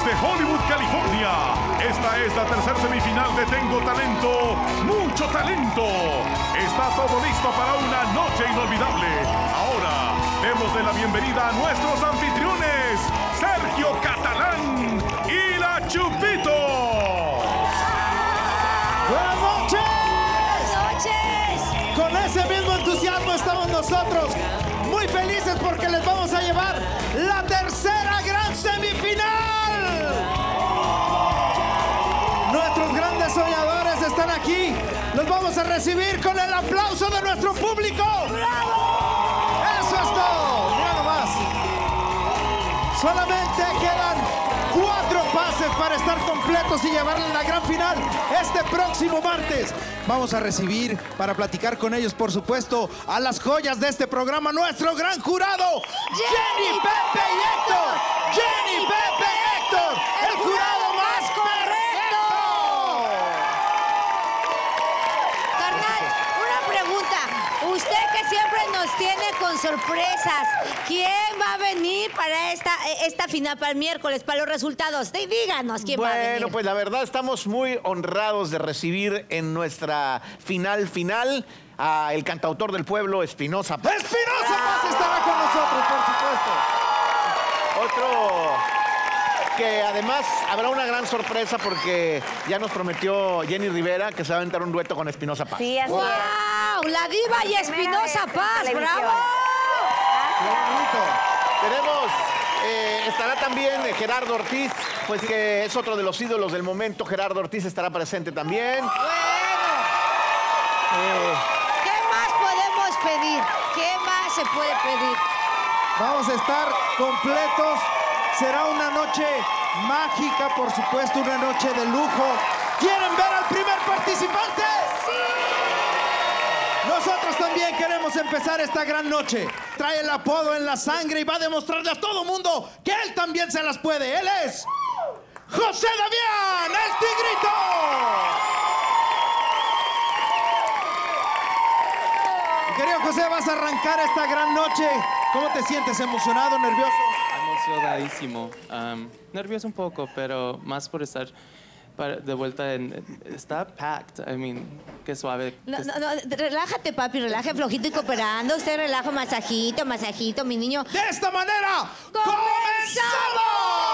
desde Hollywood, California. Esta es la tercera semifinal de Tengo Talento, Mucho Talento. Está todo listo para una noche inolvidable. Ahora, démosle la bienvenida a nuestros anfitriones, Sergio Catalán y la Chupitos. ¡Buenas noches! ¡Buenas noches! Con ese mismo entusiasmo estamos nosotros muy felices porque les vamos a llevar la tercera gran semifinal. Nuestros grandes soñadores están aquí. Los vamos a recibir con el aplauso de nuestro público. ¡Bravo! Eso es todo. Mira nomás. Solamente quedan 4 pases para estar completos y llevarle la gran final este próximo martes. Vamos a recibir, para platicar con ellos, por supuesto, a las joyas de este programa, nuestro gran jurado, Jenny, Pepe y Héctor. Jenny, Pepe y Héctor, el jurado más correcto. Carnal, una pregunta. Usted que siempre nos tiene con sorpresas, ¿quién va a venir para esta final, para el miércoles, para los resultados? Díganos quién va a venir. Bueno, pues la verdad estamos muy honrados de recibir en nuestra final a el cantautor del pueblo, Espinoza Paz. Espinoza Paz estará con nosotros, por supuesto. Otro que además habrá una gran sorpresa porque ya nos prometió Jenny Rivera que se va a aventar un dueto con Espinoza Paz. Sí, así ¡wow! La diva y Espinoza Paz, ¡bravo! Tenemos, estará también Gerardo Ortiz, pues que es otro de los ídolos del momento. Gerardo Ortiz estará presente también. Bueno. ¿Qué más podemos pedir? ¿Qué más se puede pedir? Vamos a estar completos. Será una noche mágica, por supuesto, una noche de lujo. ¿Quieren ver al primer participante? ¡Sí! Nosotros también queremos empezar esta gran noche. Trae el apodo en la sangre y va a demostrarle a todo mundo que él también se las puede. Él es José Damián, el Tigrito. Querido José, vas a arrancar esta gran noche. ¿Cómo te sientes? ¿Emocionado, nervioso? Emocionadísimo. Nervioso un poco, pero más por estar de vuelta en... Está packed. I mean, qué suave. No, relájate, papi, relaje, flojito y cooperando. Usted relaja, masajito, masajito, mi niño. De esta manera, ¡comenzamos!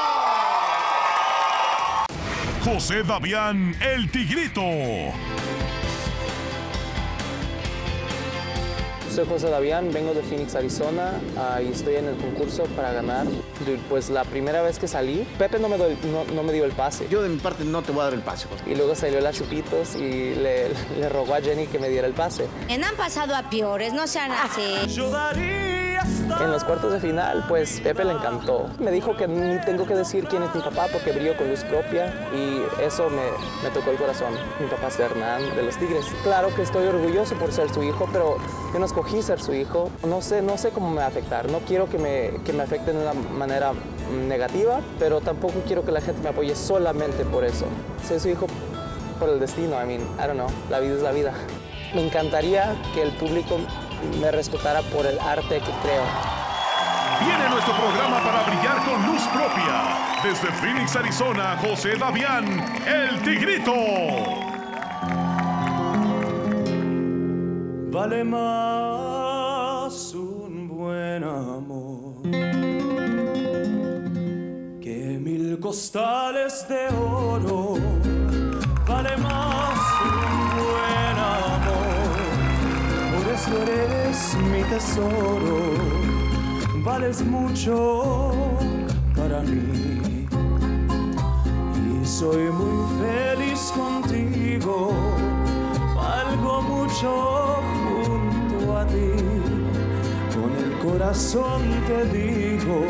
José Damián, el Tigrito. Soy José Damián, vengo de Phoenix, Arizona, y estoy en el concurso para ganar. Pues la primera vez que salí, Pepe no me dio el pase. Yo de mi parte no te voy a dar el pase, José. Y luego salió la Chupitos y le rogó a Jenny que me diera el pase. Han pasado a peores, no sean así. En los cuartos de final, pues Pepe le encantó. Me dijo que ni tengo que decir quién es mi papá porque brilló con luz propia y eso me tocó el corazón. Mi papá es Hernán de los Tigres. Claro que estoy orgulloso por ser su hijo, pero yo no escogí ser su hijo. No sé cómo me va a afectar. No quiero que me afecte de una manera negativa, pero tampoco quiero que la gente me apoye solamente por eso. Soy su hijo por el destino. I don't know. La vida es la vida. Me encantaría que el público me respetara por el arte que creo. Viene nuestro programa para brillar con luz propia. Desde Phoenix, Arizona, José Damián, el Tigrito. Vale más un buen amor que 1000 costales de oro. Vale más un buen amor, por eso eres mi tesoro. Vales mucho para mí y soy muy feliz contigo. Valgo mucho junto a ti. Con el corazón te digo,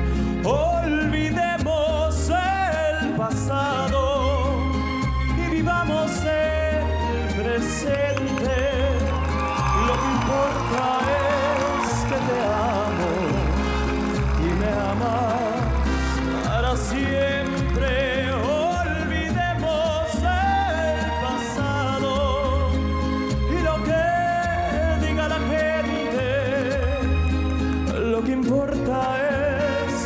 olvidemos el pasado y vivamos el presente. Lo que importa es que te amo y me amas para siempre. Olvidemos el pasado y lo que diga la gente. Lo que importa es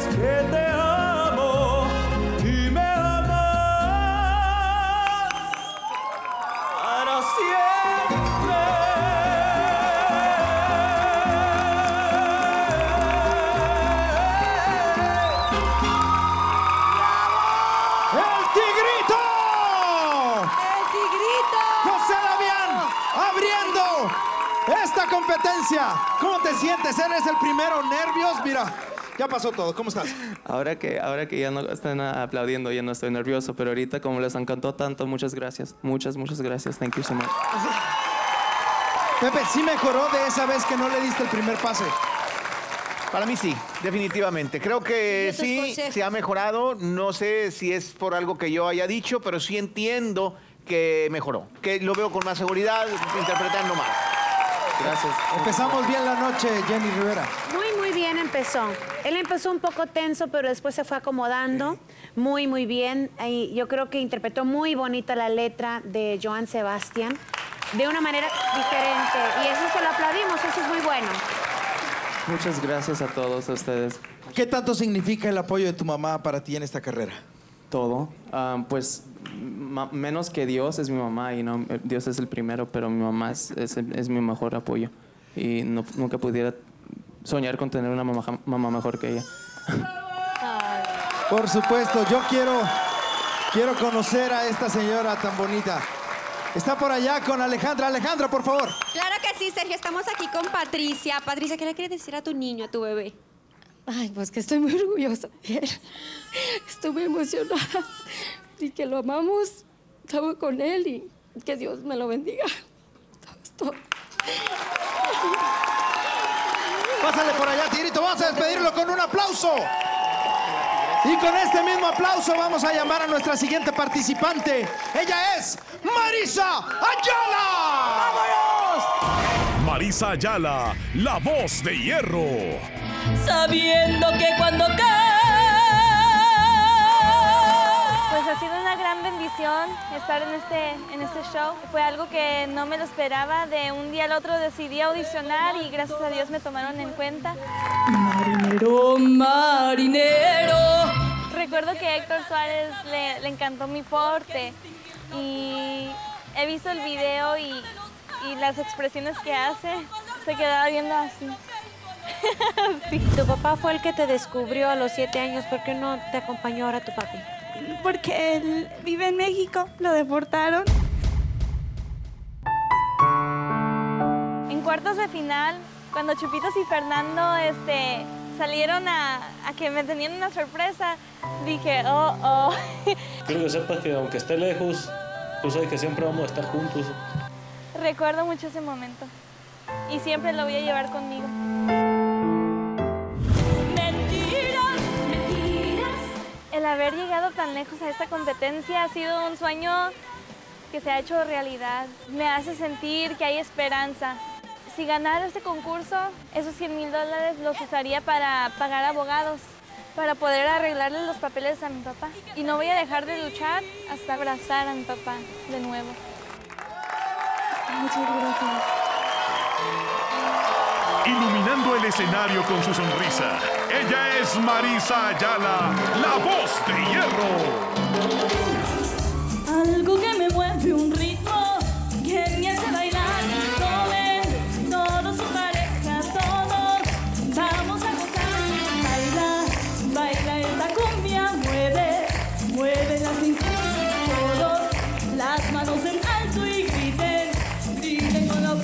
competencia. ¿Cómo te sientes? ¿Eres el primero? ¿Nervios? Mira, ya pasó todo. ¿Cómo estás? Ahora que ya no están aplaudiendo, ya no estoy nervioso, pero ahorita como les encantó tanto, muchas gracias. Muchas gracias. Thank you so much. Pepe, ¿sí mejoró de esa vez que no le diste el primer pase? Para mí sí, definitivamente. Creo que sí, se ha mejorado. No sé si es por algo que yo haya dicho, pero sí entiendo que mejoró. Que lo veo con más seguridad, interpretando más. Gracias. Empezamos bien la noche, Jenny Rivera. Muy bien empezó. Él empezó un poco tenso, pero después se fue acomodando muy bien. Y yo creo que interpretó muy bonita la letra de Joan Sebastián de una manera diferente. Y eso se lo aplaudimos, eso es muy bueno. Muchas gracias a todos ustedes. ¿Qué tanto significa el apoyo de tu mamá para ti en esta carrera? Todo. Pues menos que Dios es mi mamá y no, Dios es el primero, pero mi mamá es mi mejor apoyo. Y nunca pudiera soñar con tener una mamá mejor que ella. Por supuesto, yo quiero conocer a esta señora tan bonita. Está por allá con Alejandra. Alejandra, por favor. Claro que sí, Sergio. Estamos aquí con Patricia. Patricia, ¿qué le quieres decir a tu niño, a tu bebé? Ay, pues que estoy muy orgullosa de él. Estoy muy emocionada y que lo amamos. Estamos con él y que Dios me lo bendiga. Todo. Pásale por allá, Tirito. Vamos a despedirlo con un aplauso. Y con este mismo aplauso vamos a llamar a nuestra siguiente participante. Ella es Marisa Ayala. ¡Vámonos! Marisa Ayala, la voz de hierro. Sabiendo que cuando cae. Pues ha sido una gran bendición estar en este show. Fue algo que no me lo esperaba. De un día al otro decidí audicionar y gracias a Dios me tomaron en cuenta. Marinero, marinero. Recuerdo que a Héctor Suárez le encantó mi porte y he visto el video y las expresiones que hace. Se quedaba viendo así. Sí. Tu papá fue el que te descubrió a los 7 años. ¿Por qué no te acompañó ahora tu papi? Porque él vive en México, lo deportaron. En cuartos de final, cuando Chupitos y Fernando salieron a que me tenían una sorpresa, dije, oh. Quiero que sepas que aunque esté lejos, tú sabes que siempre vamos a estar juntos. Recuerdo mucho ese momento y siempre lo voy a llevar conmigo. El haber llegado tan lejos a esta competencia ha sido un sueño que se ha hecho realidad. Me hace sentir que hay esperanza. Si ganara este concurso, esos $100,000 los usaría para pagar abogados, para poder arreglarle los papeles a mi papá. Y no voy a dejar de luchar hasta abrazar a mi papá de nuevo. Muchas gracias. Iluminando el escenario con su sonrisa, ella es Marisa Ayala, la voz de hierro. Algo que me mueve, un ritmo que me hace bailar. Tomen todos su pareja, todos vamos a gozar. Baila, baila esta cumbia, mueve la cintura. Todos las manos en alto y griten con la...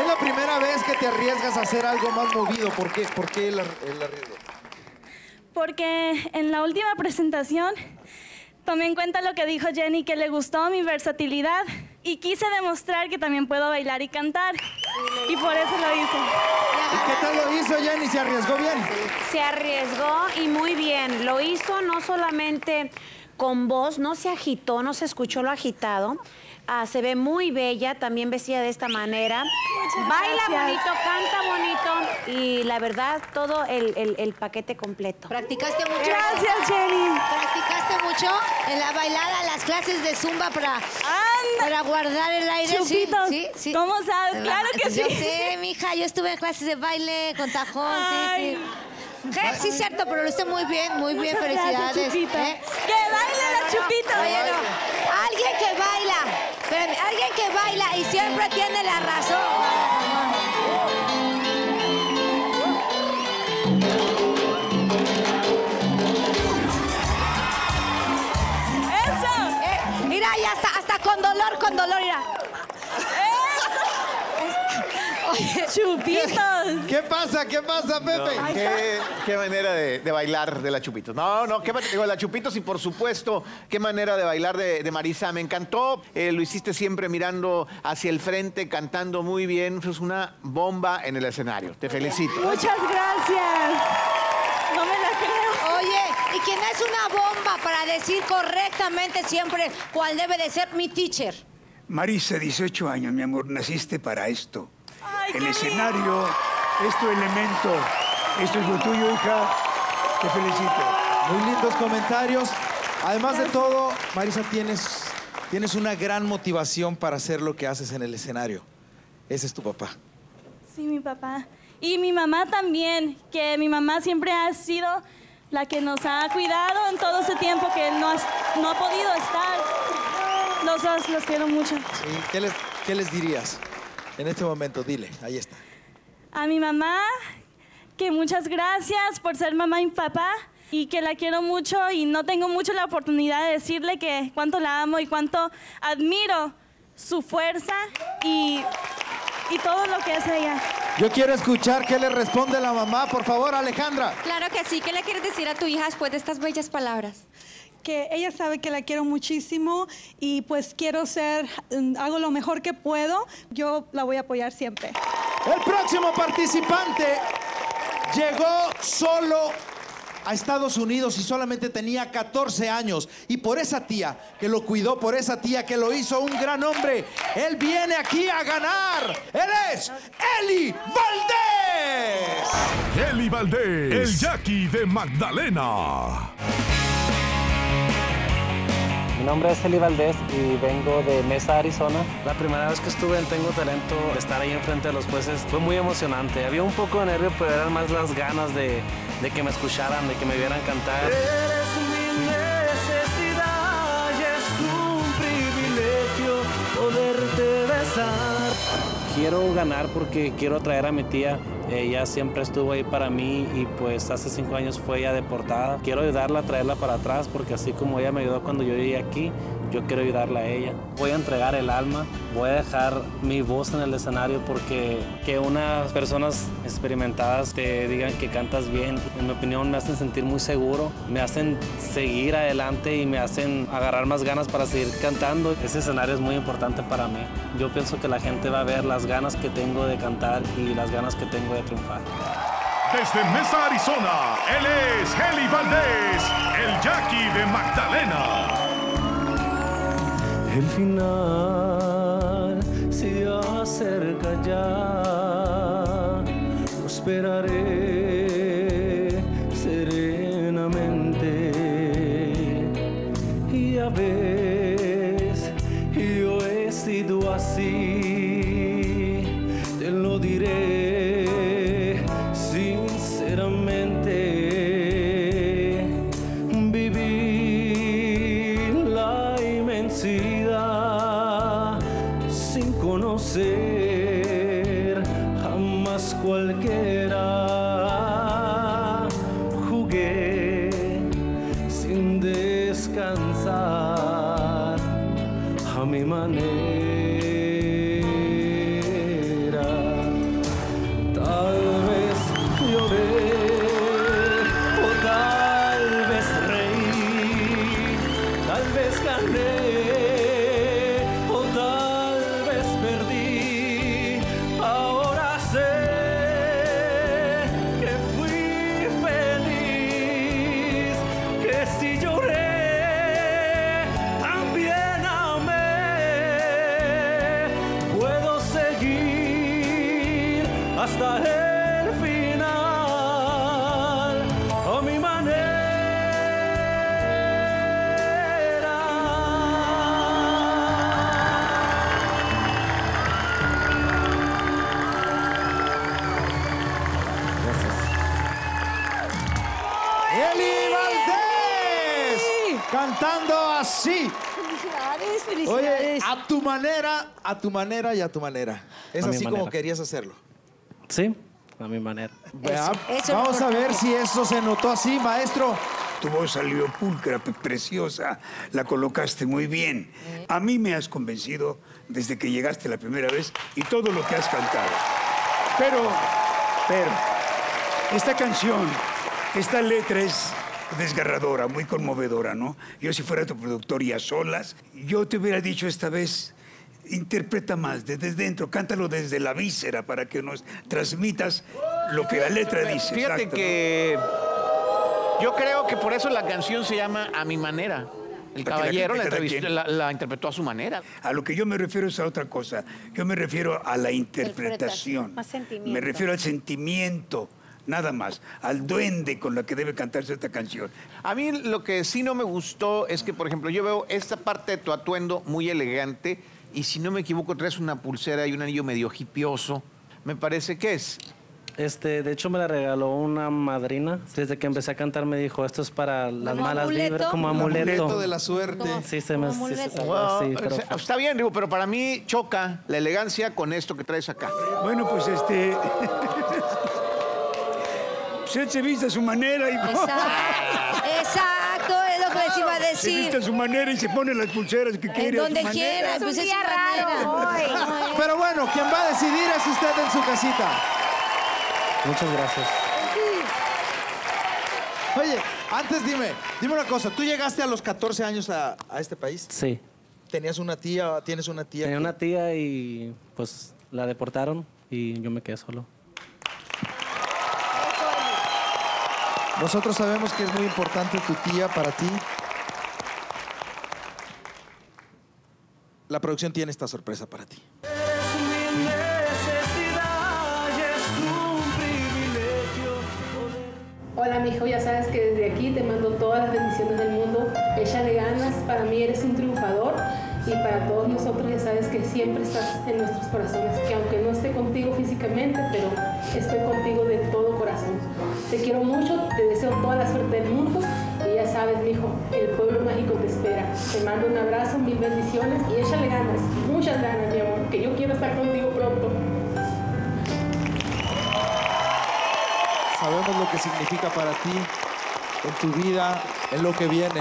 Es la primera vez que te arriesgas a hacer algo más movido. ¿Por qué el arriesgo? Porque en la última presentación tomé en cuenta lo que dijo Jenny, que le gustó mi versatilidad y quise demostrar que también puedo bailar y cantar. Y por eso lo hice. ¿Y qué tal lo hizo Jenny? ¿Se arriesgó bien? Se arriesgó y muy bien. Lo hizo no solamente con voz, no se agitó, no se escuchó lo agitado. Se ve muy bella, también vestida de esta manera. Baila bonito, canta bonito y la verdad, todo el paquete completo. ¿Practicaste mucho? Gracias, Jenny. ¿Practicaste mucho en la bailada, las clases de Zumba para guardar el aire? Chupitos, sí. ¿cómo sabes? Claro que sí. Yo sé, mija, yo estuve en clases de baile con tajón, sí. Sí, es cierto, pero lo hice muy bien, felicidades. Gracias, Chupito. Que baile la Chupito. Oye, no, alguien que baila, espérame, alguien que baila y siempre tiene la razón. ¡Eso! Mira, y hasta con dolor, mira. ¡Chupitos! ¿Qué pasa, Pepe? No, qué manera de bailar de la Chupitos. No, digo, la Chupitos y por supuesto, qué manera de bailar de Marisa. Me encantó. Lo hiciste siempre mirando hacia el frente, cantando muy bien. Sos una bomba en el escenario. Te felicito. Muchas gracias. No me la creo. Oye, ¿y quién es una bomba para decir correctamente siempre cuál debe de ser mi teacher? Marisa, 18 años, mi amor, naciste para esto. Ay, El escenario es tu elemento. Esto es lo tuyo, hija. Te felicito. Muy lindos comentarios. Además de todo, Marisa, tienes una gran motivación para hacer lo que haces en el escenario. Ese es tu papá. Sí, mi papá. Y mi mamá también, que mi mamá siempre ha sido la que nos ha cuidado en todo ese tiempo que él no ha podido estar. Los dos los quiero mucho. Sí, ¿qué les dirías en este momento? Dile, ahí está. A mi mamá, que muchas gracias por ser mamá y papá y que la quiero mucho y no tengo mucho la oportunidad de decirle que cuánto la amo y cuánto admiro su fuerza y todo lo que hace ella. Yo quiero escuchar qué le responde la mamá. Por favor, Alejandra. Claro que sí. ¿Qué le quieres decir a tu hija después de estas bellas palabras? Que ella sabe que la quiero muchísimo y pues hago lo mejor que puedo. Yo la voy a apoyar siempre. El próximo participante llegó solo a Estados Unidos y solamente tenía 14 años. Y por esa tía que lo cuidó, por esa tía que lo hizo un gran hombre, él viene aquí a ganar. Él es Eli Valdés. Eli Valdés, el Jackie de Magdalena. Mi nombre es Eli Valdés y vengo de Mesa, Arizona. La primera vez que estuve en Tengo Talento, estar ahí enfrente de los jueces fue muy emocionante. Había un poco de nervio, pero eran más las ganas de que me escucharan, de que me vieran cantar. Eres mi necesidad y es un privilegio poderte besar. Quiero ganar porque quiero traer a mi tía. Ella siempre estuvo ahí para mí y pues hace 5 años fue ella deportada. Quiero ayudarla a traerla para atrás porque así como ella me ayudó cuando yo llegué aquí, yo quiero ayudarla a ella. Voy a entregar el alma, voy a dejar mi voz en el escenario porque que unas personas experimentadas te digan que cantas bien, en mi opinión me hacen sentir muy seguro, me hacen seguir adelante y me hacen agarrar más ganas para seguir cantando. Ese escenario es muy importante para mí. Yo pienso que la gente va a ver las ganas que tengo de cantar y las ganas que tengo de triunfar. Desde Mesa, Arizona, él es Eli Valdés, el Jackie de Magdalena. El final se acerca ya, lo esperaré serenamente. Y ya ves, yo he sido así, te lo diré sinceramente. Viví la inmensidad sin conocer jamás cualquiera. Jugué sin descansar a mi manera. tal vez gané o tal vez perdí. Ahora sé que fui feliz, que si lloré también amé. Puedo seguir hasta el final a mi manera. Eli Valdés, cantando así. Felicidades, Oye, felicidades. a tu manera y a tu manera. Es A mi así como manera. querías hacerlo. Sí, a mi manera. Vea, eso vamos es a ver importante. si eso se notó así, maestro. Tu voz salió pulcra, preciosa, la colocaste muy bien. A mí me has convencido desde que llegaste la primera vez y todo lo que has cantado. Pero, esta canción, esta letra es desgarradora, muy conmovedora, ¿no? Yo si fuera tu productor y a solas, yo te hubiera dicho esta vez, interpreta más desde dentro, cántalo desde la víscera para que nos transmitas lo que la letra dice. Fíjate exacto, ¿no? que yo creo que por eso la canción se llama A mi manera. El Para que caballero la la, gente cada quien- la interpretó a su manera. A lo que yo me refiero es a otra cosa. Yo me refiero a la interpretación. Más sentimiento. Me refiero al sentimiento, nada más. Al duende con la que debe cantarse esta canción. A mí lo que sí no me gustó es que, por ejemplo, yo veo esta parte de tu atuendo muy elegante y si no me equivoco traes una pulsera y un anillo medio hipioso. Me parece que es. De hecho me la regaló una madrina. Desde que empecé a cantar me dijo, esto es para las ¿Como malas amuleto? vibras, como El amuleto. amuleto de la suerte. Sí, se me... Como sí, amuleto. sí, pero... O sea, está bien, digo, pero para mí choca la elegancia con esto que traes acá. Bueno, pues pues él se viste a su manera y... Exacto, es lo que les iba a Se viste decir. a su manera y se pone las pulseras que quiere. En a su donde manera. quiera, pues es su día raro manera. Pero bueno, quien va a decidir es usted en su casita. Muchas gracias. Oye, antes dime una cosa. ¿Tú llegaste a los 14 años a este país? Sí. ¿Tenías una tía, tienes una tía? Tenía una tía y pues la deportaron y yo me quedé solo. Nosotros sabemos que es muy importante tu tía para ti. La producción tiene esta sorpresa para ti. Mi necesidad y es un privilegio poder. Hola, mijo, ya sabes que desde aquí te mando todas las bendiciones del mundo. Échale ganas, para mí eres un triunfador y para todos nosotros ya sabes que siempre estás en nuestros corazones, que aunque no esté contigo físicamente, pero estoy contigo de todo corazón. Te quiero mucho, te deseo toda la suerte del mundo y ya sabes, mijo, el pueblo mágico te espera. Te mando un abrazo, mil bendiciones y échale ganas, muchas ganas, mi amor, que yo quiero estar contigo pronto. Sabemos lo que significa para ti, en tu vida, en lo que viene.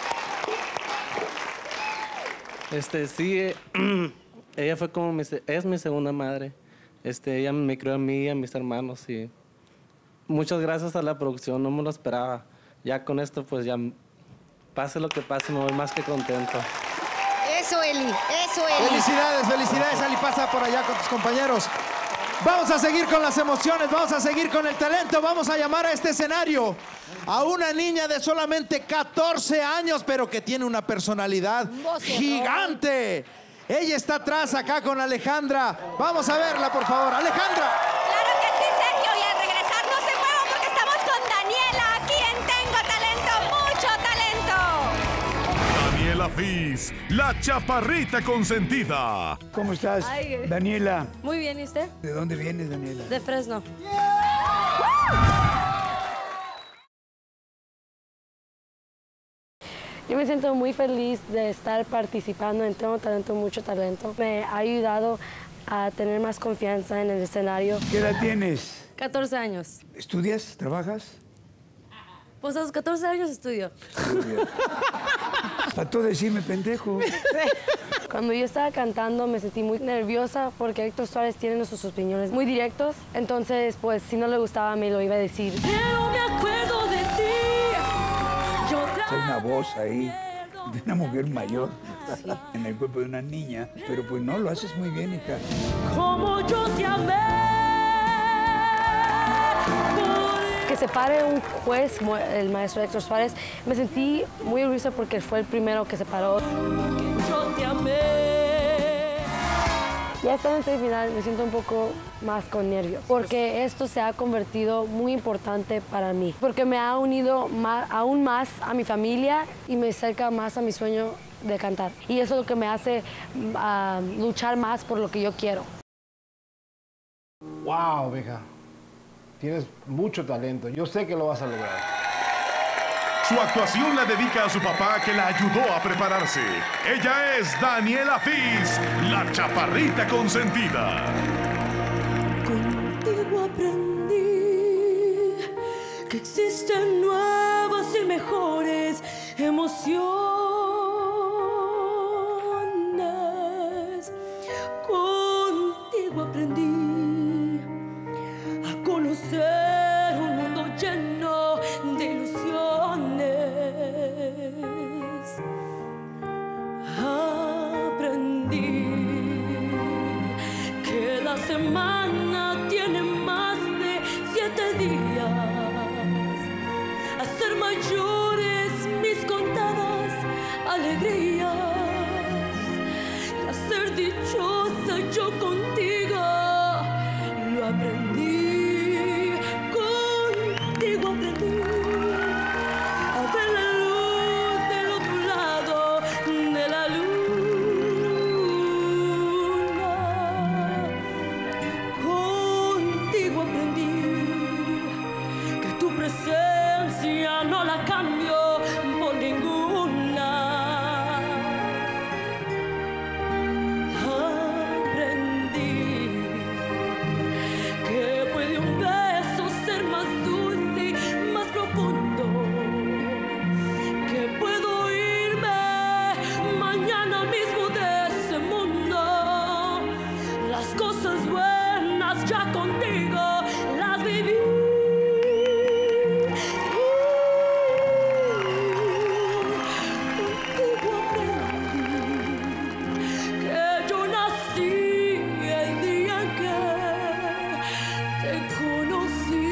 Sí, ella fue como es mi segunda madre. Ella me crió a mí y a mis hermanos y muchas gracias a la producción, no me lo esperaba. Ya con esto, pues ya pase lo que pase, me voy más que contento. Eso, Eli, eso, Eli. Felicidades, felicidades, Ali. Pasa por allá con tus compañeros. Vamos a seguir con las emociones, vamos a seguir con el talento. Vamos a llamar a este escenario a una niña de solamente 14 años, pero que tiene una personalidad gigante. Ella está atrás acá con Alejandra. Vamos a verla, por favor. Alejandra. Claro que sí, Sergio. Y al regresar no se muevan porque estamos con Daniela, aquí en Tengo Talento, mucho talento. Daniela Fis, la chaparrita consentida. ¿Cómo estás, Ay, Daniela? Muy bien, ¿y usted? ¿De dónde vienes, Daniela? De Fresno. Yo me siento muy feliz de estar participando en Tengo Talento, mucho talento. Me ha ayudado a tener más confianza en el escenario. ¿Qué edad tienes? 14 años. ¿Estudias? ¿Trabajas? Pues a los 14 años estudio. Faltó decirme pendejo. Cuando yo estaba cantando me sentí muy nerviosa porque Héctor Suárez tiene sus opiniones muy directos. Entonces, pues, si no le gustaba me lo iba a decir. Pero me acuerdo de ti. Yo Hay una voz ahí de una mujer mayor en el cuerpo de una niña, pero pues no, lo haces muy bien, hija. Como yo te amé. Que se pare un juez, el maestro Héctor Suárez, me sentí muy orgullosa porque fue el primero que se paró. Yo te amé. Ya estando en semifinal me siento un poco más con nervios, porque esto se ha convertido muy importante para mí, porque me ha unido aún más a mi familia y me acerca más a mi sueño de cantar. Y eso es lo que me hace luchar más por lo que yo quiero. ¡Wow, hija! Tienes mucho talento. Yo sé que lo vas a lograr. Su actuación la dedica a su papá que la ayudó a prepararse. Ella es Daniela Fis, la chaparrita consentida. Contigo aprendí que existen nuevas y mejores emociones. Contigo aprendí a conocer un mundo lleno de ilusiones. Aprendí que la semana tiene más de 7 días, a ser mayores mis contadas alegrías, y a ser dichosa yo contigo. Lo aprendí, contigo aprendí a ver la luz del otro lado de la luna. Contigo aprendí que tu presencia no la cambio por ninguna. Aprendí que puede un beso ser más dulce y más profundo, que puedo irme mañana mismo de ese mundo. Las cosas buenas ya contigo las viví. Contigo aprendí que yo nací el día que te conocí.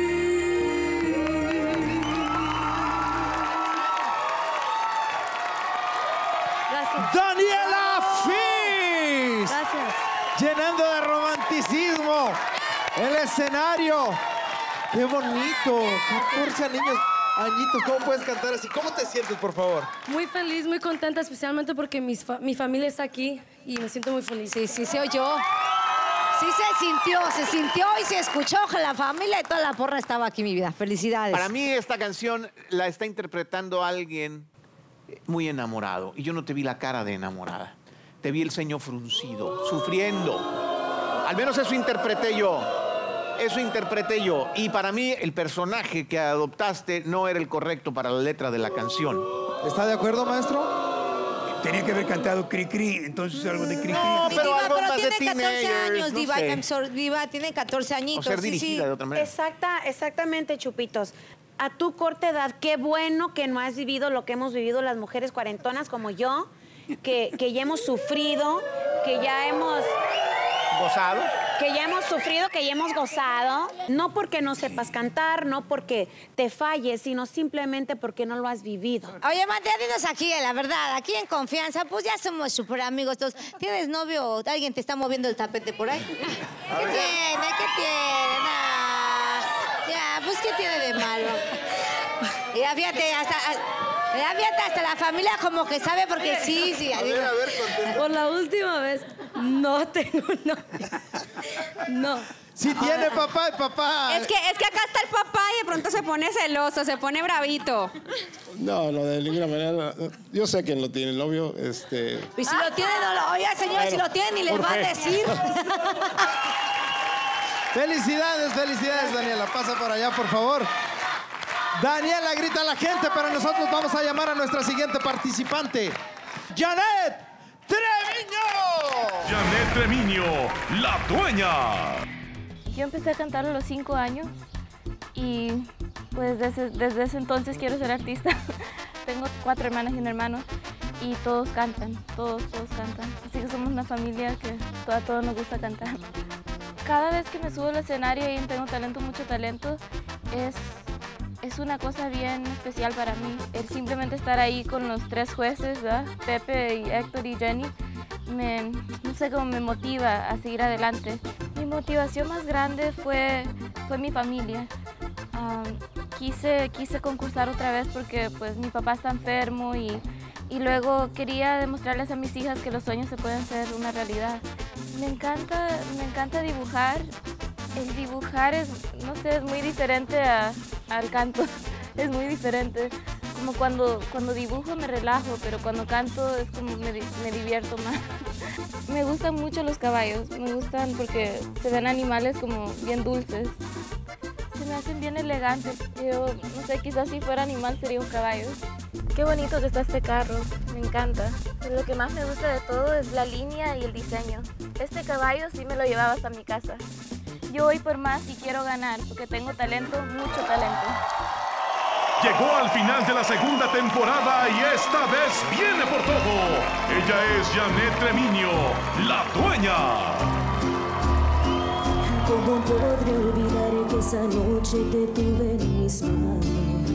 Daniela Fis. Gracias. Llenando de romanticismo el escenario. ¡Qué bonito! 14 añitos, ¿cómo puedes cantar así? ¿Cómo te sientes, por favor? Muy feliz, muy contenta, especialmente porque mi familia está aquí y me siento muy feliz. Sí, se oyó. Sí se sintió y se escuchó que la familia y toda la porra estaba aquí, mi vida. Felicidades. Para mí esta canción la está interpretando alguien muy enamorado. Y yo no te vi la cara de enamorada. Te vi el ceño fruncido, sufriendo. Al menos eso interpreté yo. Eso interpreté yo. Y para mí el personaje que adoptaste no era el correcto para la letra de la canción. ¿Está de acuerdo, maestro? Tenía que haber cantado Cri Cri, entonces algo de Cri Cri. No, pero Diva, algo pero más de tiene 14 teenagers, años, no Diva. sé. I'm sorry, Diva tiene 14 añitos. O ser sí, dirigida de otra manera. Exactamente, Chupitos. A tu corta edad, qué bueno que no has vivido lo que hemos vivido las mujeres cuarentonas como yo, que ya hemos sufrido, que ya hemos... ¿Gozado? Que ya hemos sufrido, que ya hemos gozado. No porque no sepas cantar, no porque te falles, sino simplemente porque no lo has vivido. Oye, manténnos aquí, la verdad, aquí en confianza, pues ya somos súper amigos todos. ¿Tienes novio o alguien te está moviendo el tapete por ahí? ¿Qué tiene? ¿Qué tiene? Nah. Ya, pues ¿qué tiene de malo? Ya fíjate, hasta la familia como que sabe porque sí. A ver, contenta. Por la última vez, no tengo novio. No. Sí tiene papá, el papá. Es que acá está el papá y de pronto se pone celoso, se pone bravito. No, de ninguna manera. Yo sé quién lo tiene, el novio. Y si lo tiene, no lo... Oiga, señor, si lo tiene, ni les va a decir. Felicidades, Daniela. Pasa por allá, por favor. Daniela grita a la gente, pero nosotros vamos a llamar a nuestra siguiente participante. ¡Janet Treviño! Janet Treviño, la dueña. Yo empecé a cantar a los 5 años y pues desde ese entonces quiero ser artista. tengo 4 hermanas y un hermano y todos cantan, todos cantan. Así que somos una familia que a todos nos gusta cantar. Cada vez que me subo al escenario y Tengo Talento, Mucho Talento, es una cosa bien especial para mí. El simplemente estar ahí con los 3 jueces, ¿verdad? Pepe, y Héctor y Jenny, no sé cómo me motiva a seguir adelante. Mi motivación más grande fue mi familia. Quise concursar otra vez porque pues mi papá está enfermo y luego quería demostrarles a mis hijas que los sueños se pueden hacer una realidad. Me encanta dibujar. El dibujar es muy diferente al canto. Es muy diferente. Como cuando dibujo me relajo, pero cuando canto es como me divierto más. Me gustan mucho los caballos. Me gustan porque se ven animales como bien dulces. Se me hacen bien elegantes. Yo no sé, quizás si fuera animal sería un caballo. Qué bonito que está este carro, me encanta. Lo que más me gusta de todo es la línea y el diseño. Este caballo sí me lo llevaba hasta mi casa. Yo voy por más y quiero ganar, porque tengo talento, mucho talento. Llegó al final de la segunda temporada y esta vez viene por todo. Ella es Janet Treviño, la dueña. ¿Cómo podré olvidar que esa noche te tuve en mis manos?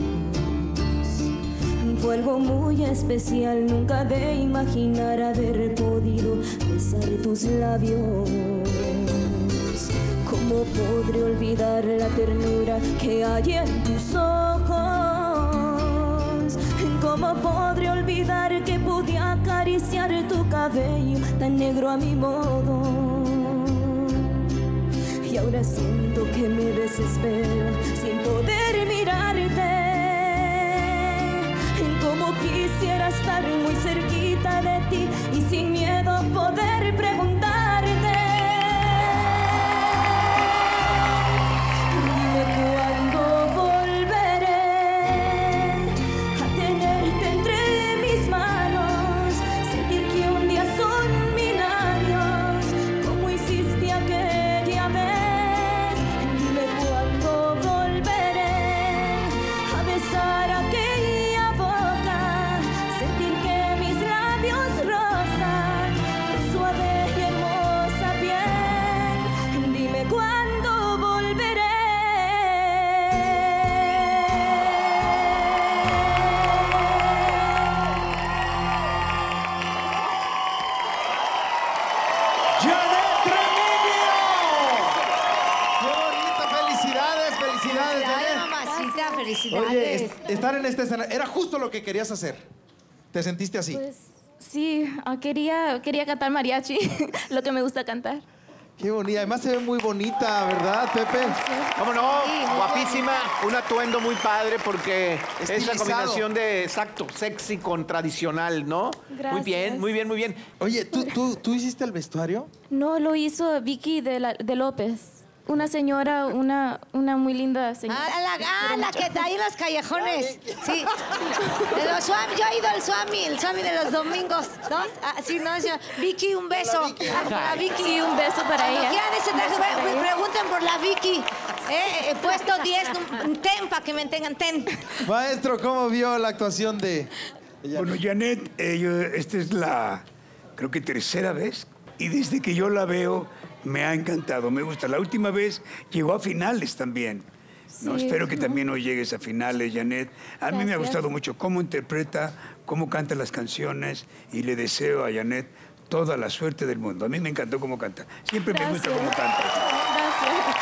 Fue algo muy especial, nunca de imaginar haber podido besar tus labios. ¿Cómo podré olvidar la ternura que hay en tus ojos? ¿Cómo podré olvidar que pude acariciar tu cabello tan negro a mi modo? Y ahora siento que me desespero sin poder mirarte. Como quisiera estar muy cerquita de ti y sin miedo poder preguntarte. Dime cuándo volveré a tenerte entre mis manos, sentir que un día son 1000 años, como hiciste aquella vez. Dime cuándo volveré a besar aquella boca, sentir que mis labios rozan tu suave y hermosa piel. Dime cuándo volveré. ¡Janet Treviño! ¡Qué bonito! ¡Felicidades, Ay, Janet! mamacita, felicidades. Oye, estar en este escenario, ¿era justo lo que querías hacer? ¿Te sentiste así? Pues sí, quería cantar mariachi, lo que me gusta cantar. Qué bonita, además se ve muy bonita, ¿verdad, Pepe? ¿Cómo no? Sí, Guapísima, un atuendo muy padre porque es la Estilizado. combinación de, exacto, sexy con tradicional, ¿no? Gracias. Muy bien, muy bien, muy bien. Oye, ¿tú hiciste el vestuario? No, lo hizo Vicky de López. Una señora, una muy linda señora. La que está ahí en los callejones. Sí. De los Swami, yo he ido al Swami de los domingos, ¿no? Sí, no, Vicky, un beso. Para Vicky. Sí, un beso para Cuando ella. quieran ese traje, pregunten por la Vicky. He puesto 10, un ten para que me tengan ten. Maestro, ¿cómo vio la actuación de Bueno, Janet, esta es la, creo que 3ª vez, y desde que yo la veo me ha encantado, me gusta. La última vez llegó a finales también. No, Sí. espero que también hoy llegues a finales, Janet. A mí me ha Gracias. gustado mucho cómo interpreta, cómo canta las canciones, y le deseo a Janet toda la suerte del mundo. A mí me encantó cómo canta. Siempre me gusta cómo canta. Gracias.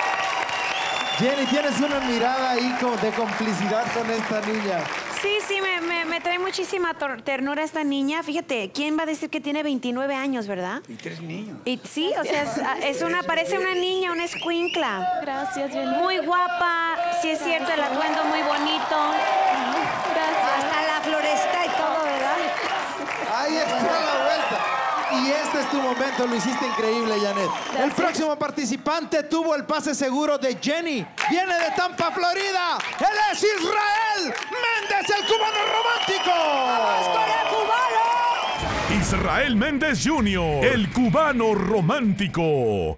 Jenny, tienes una mirada ahí como de complicidad con esta niña. Sí, me trae muchísima ternura esta niña. Fíjate, ¿quién va a decir que tiene 29 años, verdad? Y 3 niños. Y sí, o sea, parece una niña, una escuincla. Gracias, Jenny. Muy guapa, sí es cierto, el atuendo muy bonito. Gracias. Hasta la florecita y todo, ¿verdad? Ahí está la vuelta. Y este es tu momento, lo hiciste increíble, Janet. El próximo participante tuvo el pase seguro de Jenny. Viene de Tampa, Florida. Él es Israel Méndez, el cubano romántico. ¡Vamos con el cubano! Israel Méndez Jr., el cubano romántico.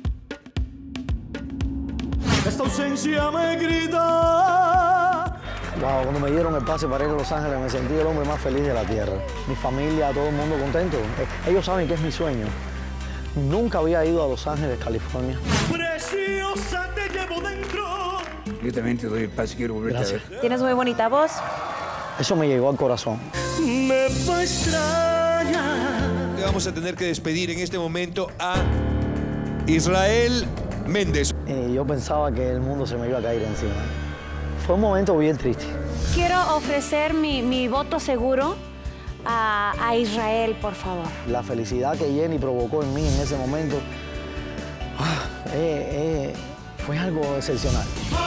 Esta ausencia me grita, Wow, cuando me dieron el pase para ir a Los Ángeles me sentí el hombre más feliz de la tierra. Mi familia, todo el mundo contento. Ellos saben que es mi sueño. Nunca había ido a Los Ángeles, California. Preciosa te llevo dentro. Yo también te doy el pase, quiero volverte a ver. Tienes muy bonita voz. Eso me llegó al corazón. Me fue extraña. Vamos a tener que despedir en este momento a Israel Méndez. Yo pensaba que el mundo se me iba a caer encima. Fue un momento bien triste. Quiero ofrecer mi voto seguro a Israel, por favor. La felicidad que Jenny provocó en mí en ese momento fue algo excepcional.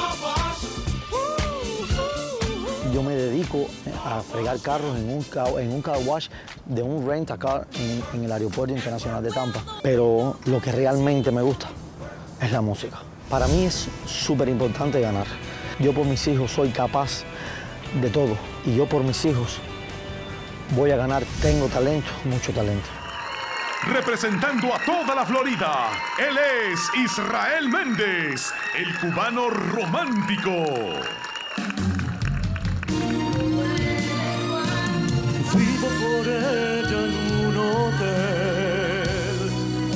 Yo me dedico a fregar carros en un car wash de un rent-a-car en el Aeropuerto Internacional de Tampa. Pero lo que realmente me gusta es la música. Para mí es súper importante ganar. Yo por mis hijos soy capaz de todo. Y yo por mis hijos voy a ganar. Tengo talento, mucho talento. Representando a toda la Florida, él es Israel Méndez, el cubano romántico. Vivo por ella en un hotel.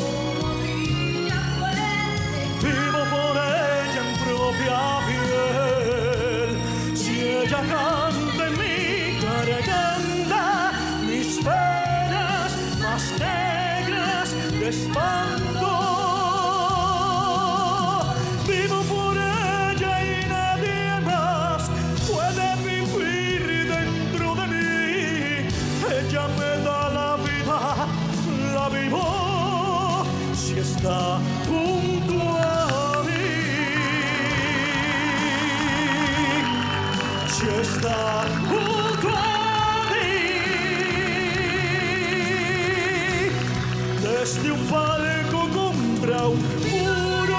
Vivo por ella en propia piel. Si ella canta en mi garganta, mis penas más negras de espanto. Vivo por ella y nadie más puede vivir dentro de mí. Ella me da la vida, la vivo si está junto a mí. Si está junto a mí. Desde un palco contra un muro,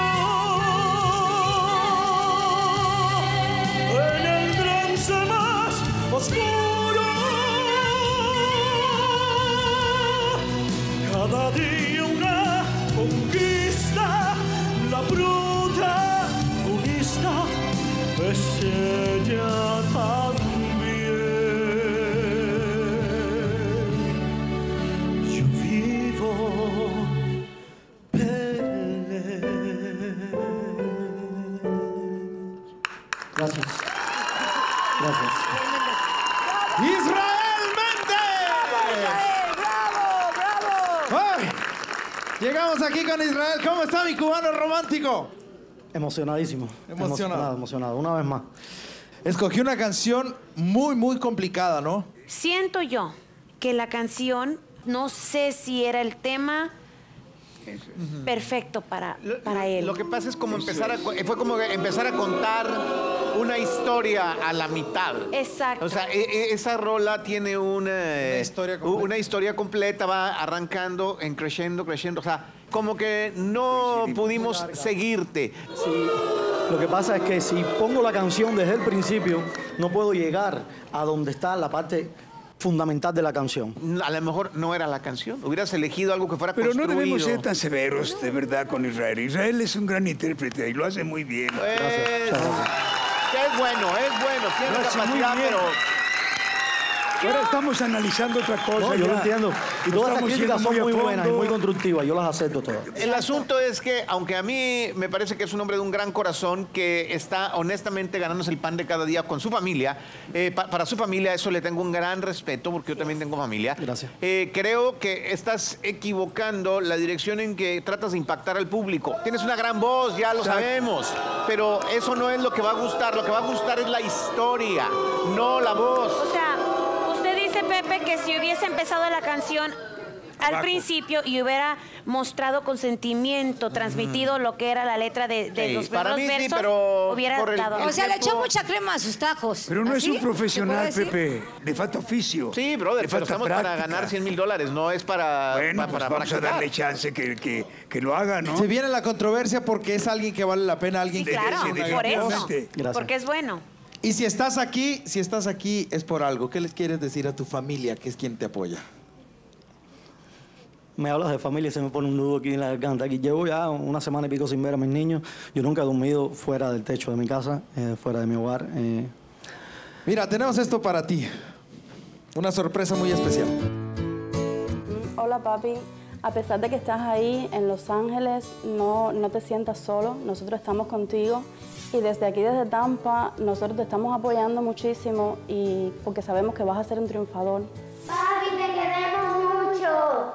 en el trance más oscuro, cada día una conquista, la protagonista es ella también. Yo vivo Gracias. Gracias. ¡Israel Méndez! ¡Ay! Llegamos aquí con Israel. ¿Cómo está mi cubano romántico? Emocionadísimo. Emocionado. Una vez más. Escogí una canción muy complicada, ¿no? Siento yo que la canción, no sé si era el tema perfecto para él. Lo que pasa es como fue como empezar a contar una historia a la mitad. Exacto. O sea, esa rola tiene una historia completa, va arrancando, creciendo. O sea, como que no pudimos seguirte. Sí. Lo que pasa es que si pongo la canción desde el principio, no puedo llegar a donde está la parte fundamental de la canción. A lo mejor no era la canción. Hubieras elegido algo que fuera Pero construido. no debemos ser tan severos, de verdad, con Israel. Israel es un gran intérprete y lo hace muy bien. Gracias. Es bueno, tiene capacidad, pero... Ahora estamos analizando otra cosa. No, yo lo entiendo. Y todas las críticas son muy buenas y muy constructivas. Yo las acepto todas. El asunto es que, aunque a mí me parece que es un hombre de un gran corazón que está honestamente ganándose el pan de cada día con su familia, para su familia eso le tengo un gran respeto porque yo también tengo familia. Gracias. Creo que estás equivocando la dirección en que tratas de impactar al público. Tienes una gran voz, ya lo sabemos, pero eso no es lo que va a gustar. Lo que va a gustar es la historia, no la voz. O sea, usted dice, Pepe, que si hubiese empezado la canción al principio y hubiera mostrado con sentimiento, transmitido lo que era la letra de los para primeros mí sí, versos, pero hubiera dado. O sea, le echó mucha crema a sus tacos. Pero no es ¿Así? un profesional, ¿Se puede decir? Pepe. Le falta oficio. Sí, brother, Le pero falta estamos para ganar $100,000, no es para... Bueno, pues vamos a quitar. darle chance que lo haga, ¿no? Se viene la controversia porque es alguien que vale la pena, alguien Sí, que... claro, por eso. Gracias. Porque es bueno. Y si estás aquí es por algo. ¿Qué les quieres decir a tu familia, que es quien te apoya? Me hablas de familia y se me pone un nudo aquí en la garganta. Aquí llevo ya una semana y pico sin ver a mis niños. Yo nunca he dormido fuera del techo de mi casa, fuera de mi hogar. Mira, tenemos esto para ti. Una sorpresa muy especial. Hola, papi. A pesar de que estás ahí en Los Ángeles, no te sientas solo. Nosotros estamos contigo. Y desde aquí, desde Tampa, nosotros te estamos apoyando muchísimo y porque sabemos que vas a ser un triunfador. Papi, te queremos mucho.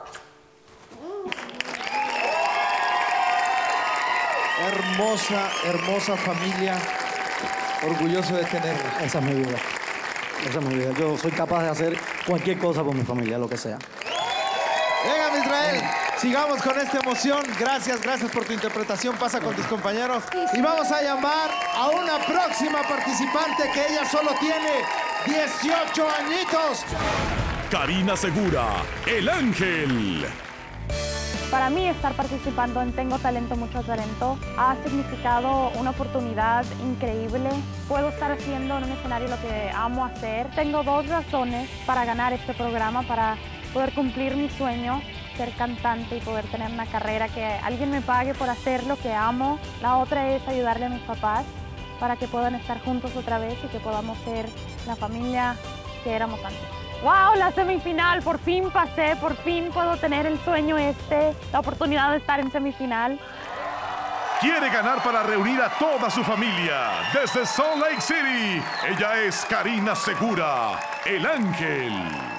Hermosa, hermosa familia. Orgulloso de tenerla. Esa es mi vida. Esa es mi vida. Yo soy capaz de hacer cualquier cosa por mi familia, lo que sea. Venga, Israel, sigamos con esta emoción. Gracias por tu interpretación. Pasa con tus compañeros. Y vamos a llamar a una próxima participante que ella solo tiene 18 añitos. Karina Segura, El Ángel. Para mí estar participando en Tengo Talento, Mucho Talento ha significado una oportunidad increíble. Puedo estar haciendo en un escenario lo que amo hacer. Tengo 2 razones para ganar este programa, para poder cumplir mi sueño, ser cantante y poder tener una carrera que alguien me pague por hacer lo que amo. La otra es ayudarle a mis papás para que puedan estar juntos otra vez y que podamos ser la familia que éramos antes. ¡Wow! La semifinal, por fin pasé, por fin puedo tener el sueño la oportunidad de estar en semifinal. Quiere ganar para reunir a toda su familia. Desde Salt Lake City, ella es Karina Segura, El Ángel.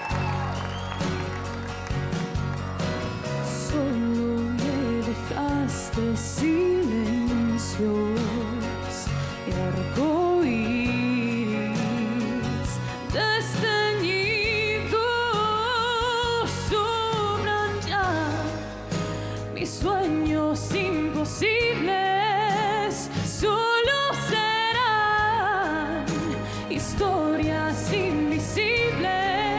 Solo me dejaste silencios y arcoíris desteñidos sobran ya mis sueños imposibles. Solo serán historias invisibles.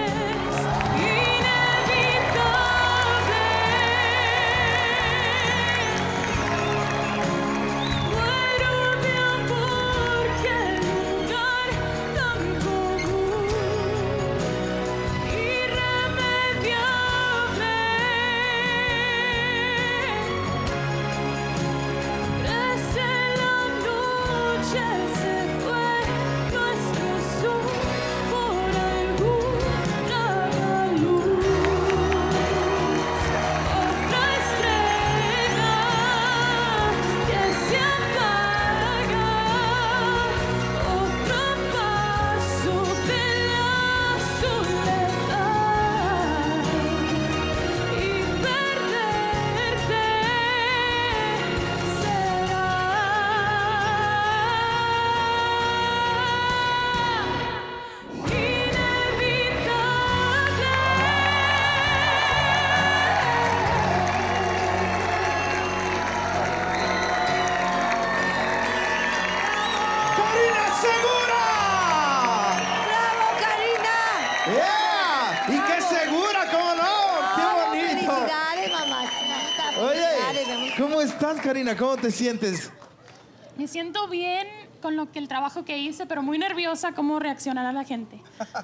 ¿Cómo estás, Karina? ¿Cómo te sientes? Me siento bien con el trabajo que hice, pero muy nerviosa cómo reaccionará la gente.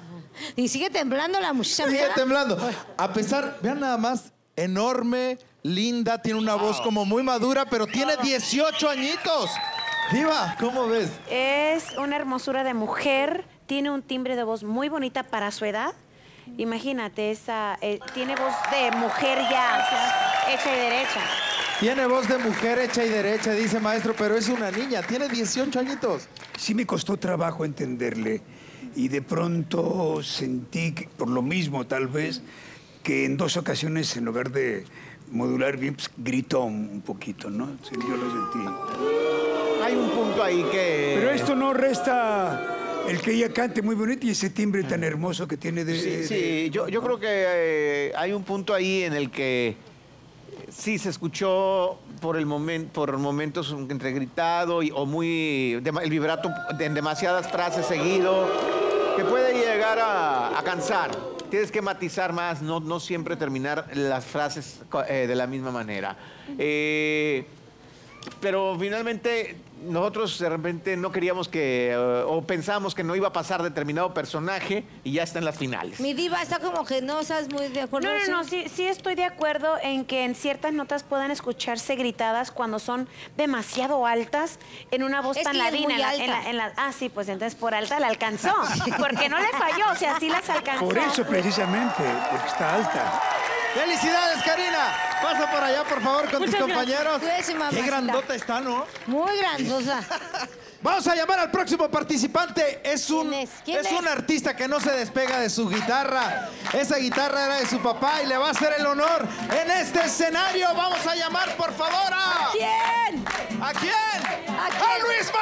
Y sigue temblando la muchacha. Sigue temblando. A pesar, vean nada más, enorme, linda, tiene una voz como muy madura, pero tiene 18 añitos. Diva, ¿cómo ves? Es una hermosura de mujer, tiene un timbre de voz muy bonita para su edad. Imagínate, tiene voz de mujer ya hecha y derecha. Tiene voz de mujer hecha y derecha, dice maestro, pero es una niña, tiene 18 añitos. Sí me costó trabajo entenderle y de pronto sentí, por lo mismo tal vez, que en 2 ocasiones en lugar de modular bien, pues gritó un poquito, ¿no? Sí, yo lo sentí. Hay un punto ahí que... Pero esto no resta el que ella cante muy bonito y ese timbre tan hermoso que tiene de... Sí, yo creo que hay un punto ahí en el que sí se escuchó por momentos entre gritado o muy... el vibrato en demasiadas frases seguido, que puede llegar a cansar. Tienes que matizar más, no siempre terminar las frases de la misma manera. pero finalmente nosotros de repente no queríamos que, o pensábamos que no iba a pasar determinado personaje y ya está en las finales. Mi diva está como que no estás muy de acuerdo. No, sí estoy de acuerdo en que en ciertas notas puedan escucharse gritadas cuando son demasiado altas en una voz tan ladina. Sí, pues entonces por alta la alcanzó, porque no le falló, o sea, sí las alcanzó. Por eso precisamente, porque está alta. ¡Felicidades, Karina! Pasa por allá, por favor, con tus compañeros. Qué grandota está, ¿no? Muy grandosa. Vamos a llamar al próximo participante. Es un artista que no se despega de su guitarra. Esa guitarra era de su papá y le va a hacer el honor en este escenario. Vamos a llamar, por favor, a... ¿Quién? ¿A quién? ¡A Luis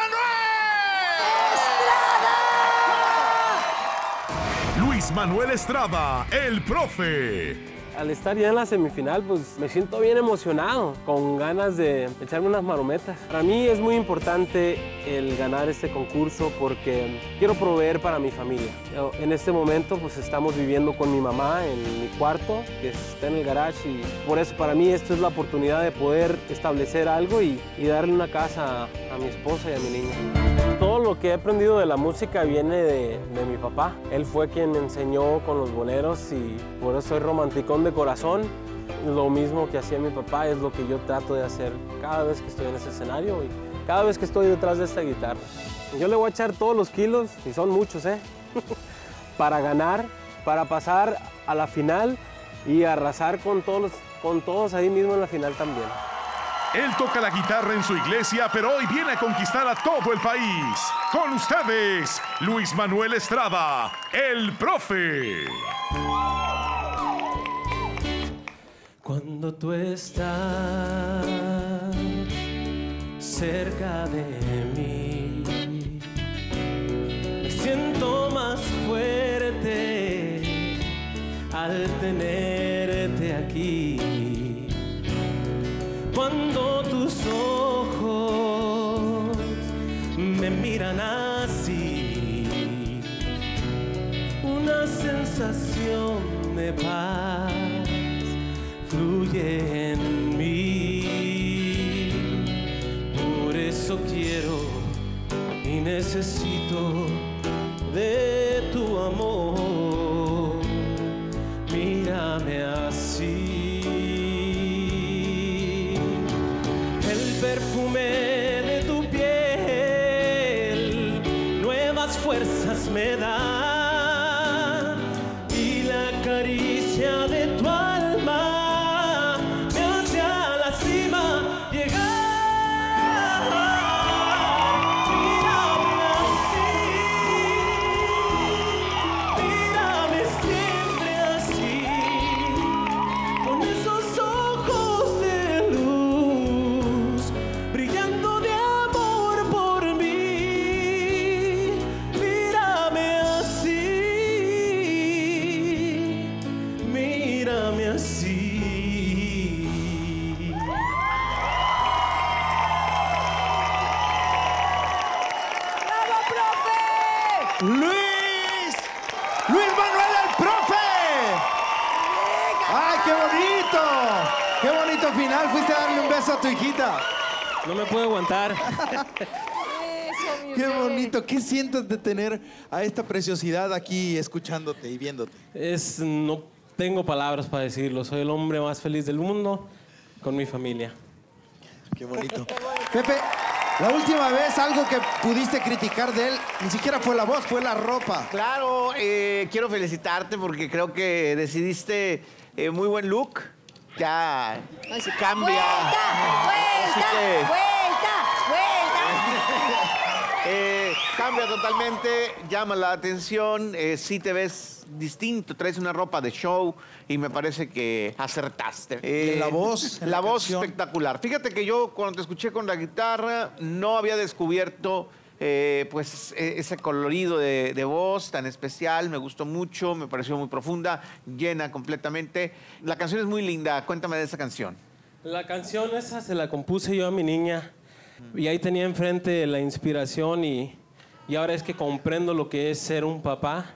Manuel! Luis Manuel Estrada, el profe. Al estar ya en la semifinal, pues me siento bien emocionado, con ganas de echarme unas marometas. Para mí es muy importante el ganar este concurso porque quiero proveer para mi familia. En este momento pues estamos viviendo con mi mamá en mi cuarto, que está en el garage, y por eso para mí esto es la oportunidad de poder establecer algo y darle una casa a mi esposa y a mi niña. Todo lo que he aprendido de la música viene de mi papá. Él fue quien me enseñó con los boleros y por eso soy romanticón de corazón. Lo mismo que hacía mi papá es lo que yo trato de hacer cada vez que estoy en ese escenario y cada vez que estoy detrás de esta guitarra. Yo le voy a echar todos los kilos, y son muchos, para ganar, para pasar a la final y arrasar con todos ahí mismo en la final también. Él toca la guitarra en su iglesia, pero hoy viene a conquistar a todo el país. Con ustedes, Luis Manuel Estrada, el profe. Cuando tú estás cerca de mí, me siento más fuerte al tenerte aquí. Cuando tus ojos me miran así, una sensación de paz fluye en mí. Por eso quiero y necesito de tu amor. Mírame así. El perfume de tu piel nuevas fuerzas me da y la caricia de tu alma me hace a la cima llegar. Mírame siempre así, con esos ojos de luz, brillando de amor por mí. Mírame así, mírame así. ¡Bravo, profe! ¡Luis! ¡Luis Manuel, el profe! ¡Ay, qué bonito! ¡Qué bonito final! Fuiste a darle un beso a tu hijita. No me puedo aguantar. ¡Qué bonito! ¿Qué sientes de tener a esta preciosidad aquí escuchándote y viéndote? No tengo palabras para decirlo. Soy el hombre más feliz del mundo con mi familia. ¡Qué bonito! Pepe, la última vez algo que pudiste criticar de él, ni siquiera fue la voz, fue la ropa. Claro, quiero felicitarte porque creo que decidiste muy buen look. Ya cambia. Cambia totalmente, llama la atención, sí te ves distinto, traes una ropa de show y me parece que acertaste. ¿Y la voz? La voz espectacular. Fíjate que yo cuando te escuché con la guitarra no había descubierto pues ese colorido de voz tan especial, me gustó mucho, me pareció muy profunda, llena completamente. La canción es muy linda, cuéntame de esa canción. La canción esa se la compuse yo a mi niña y ahí tenía enfrente la inspiración y ahora es que comprendo lo que es ser un papá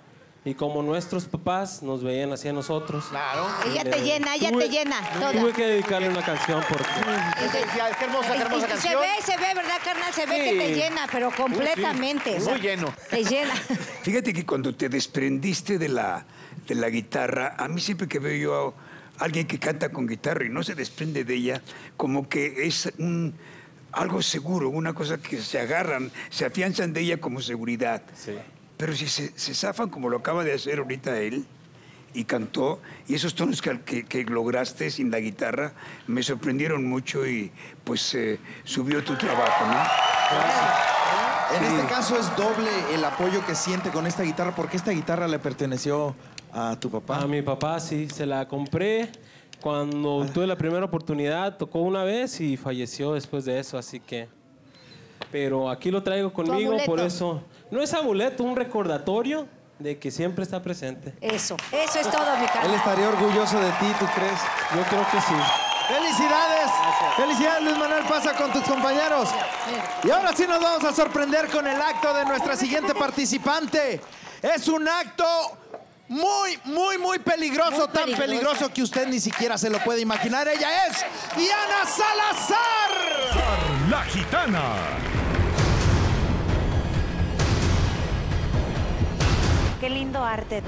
Y como nuestros papás nos veían así a nosotros. Claro. Ella te llena, toda. Tuve que dedicarle una canción porque... Qué hermosa canción. Se ve, ¿verdad, carnal? Se ve que te llena, pero completamente. Muy lleno. Te llena. Fíjate que cuando te desprendiste de la guitarra, a mí siempre que veo yo a alguien que canta con guitarra y no se desprende de ella, como que es algo seguro, una cosa que se agarran, se afianzan de ella como seguridad. Sí. Pero si se zafan como lo acaba de hacer ahorita él, y cantó, y esos tonos que lograste sin la guitarra me sorprendieron mucho y pues subió tu trabajo, ¿no? Gracias. En este caso es doble el apoyo que siente con esta guitarra, porque esta guitarra le perteneció a tu papá. A mi papá, sí, se la compré cuando tuve la primera oportunidad, tocó una vez y falleció después de eso, así que... Pero aquí lo traigo conmigo, por eso... No es amuleto, un recordatorio de que siempre está presente. Eso es todo, mi carnal. Él estaría orgulloso de ti, ¿tú crees? Yo creo que sí. ¡Felicidades! Gracias. ¡Felicidades, Luis Manuel! Pasa con tus compañeros. Y ahora sí nos vamos a sorprender con el acto de nuestra siguiente participante. Es un acto muy peligroso, tan peligroso que usted ni siquiera se lo puede imaginar. Ella es Diana Salazar. La Gitana. Qué lindo arte.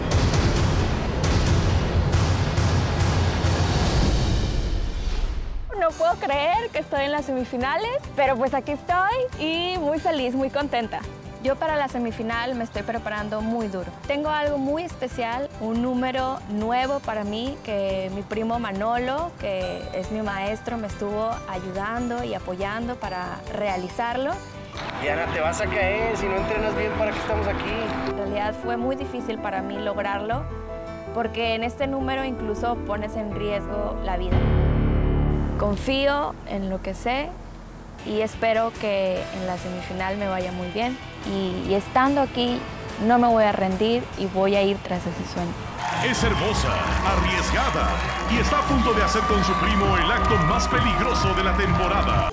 No puedo creer que estoy en las semifinales, pero pues aquí estoy y muy feliz, muy contenta. Yo para la semifinal me estoy preparando muy duro. Tengo algo muy especial, un número nuevo para mí que mi primo Manolo, que es mi maestro, me estuvo ayudando y apoyando para realizarlo. Diana, te vas a caer si no entrenas bien. ¿Para qué estamos aquí? En realidad fue muy difícil para mí lograrlo porque en este número incluso pones en riesgo la vida. Confío en lo que sé y espero que en la semifinal me vaya muy bien. Y estando aquí no me voy a rendir y voy a ir tras ese sueño. Es hermosa, arriesgada y está a punto de hacer con su primo el acto más peligroso de la temporada.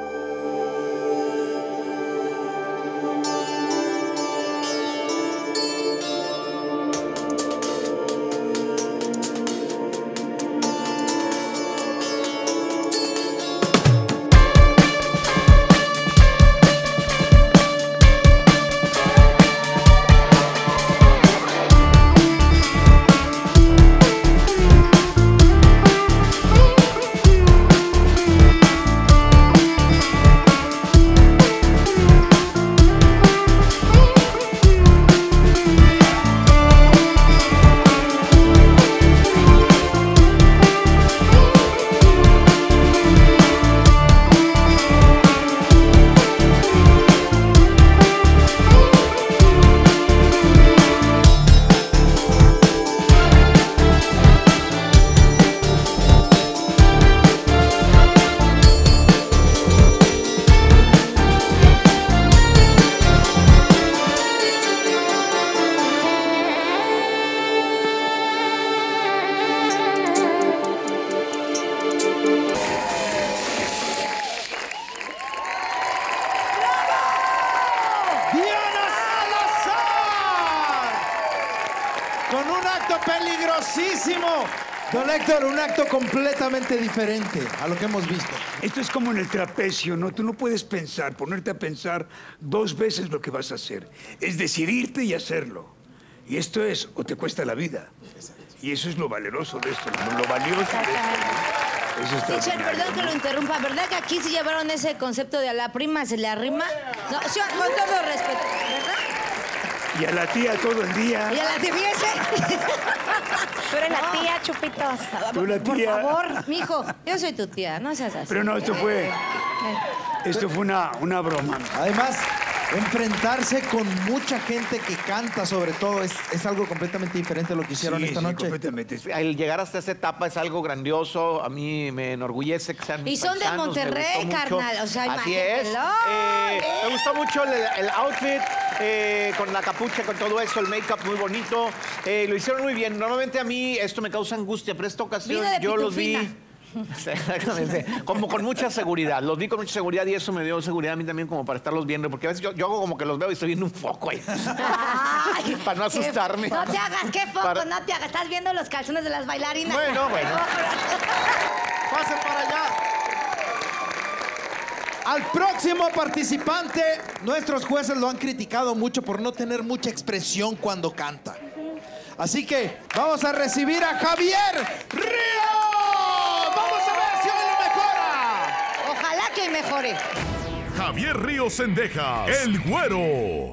Con un acto peligrosísimo. Don Héctor, un acto completamente diferente a lo que hemos visto. Esto es como en el trapecio, ¿no? Tú no puedes pensar, ponerte a pensar dos veces lo que vas a hacer. Es decidirte y hacerlo. Y esto es, o te cuesta la vida. Y eso es lo valeroso de esto, lo valioso de esto, ¿no? Eso está Teacher, perdón que lo interrumpa. ¿Verdad que aquí se llevaron ese concepto de a la prima se le arrima? No, sí, con todo respeto, ¿verdad? Y a la tía todo el día. Y a la tía, fíjese. Tú eres la tía, Chupitos. Tú la tía. Por favor, mijo, yo soy tu tía, no seas así. Pero no, esto fue una broma. Además, enfrentarse con mucha gente que canta, sobre todo, es algo completamente diferente a lo que hicieron esta noche. Completamente. El llegar hasta esa etapa es algo grandioso. A mí me enorgullece que sean mis Y son de paisanos, Monterrey, carnal. O sea, así es. Me gustó mucho el outfit, con la capucha, con todo eso, el make-up muy bonito. Lo hicieron muy bien. Normalmente a mí esto me causa angustia, pero esta ocasión Vida de yo los vi. pitufina. Exactamente. Como con mucha seguridad. Los vi con mucha seguridad y eso me dio seguridad a mí también como para estarlos viendo. Porque a veces yo hago como que los veo y estoy viendo un foco ahí. Ay, para no asustarme. No te hagas, qué foco, no te hagas. Estás viendo los calzones de las bailarinas. Bueno. Pasen para allá. Al próximo participante, nuestros jueces lo han criticado mucho por no tener mucha expresión cuando canta. Así que vamos a recibir a Javier Ríos. Vamos a ver si hoy lo mejora. Ojalá que hoy mejore. Javier Ríos Cendejas, el Güero.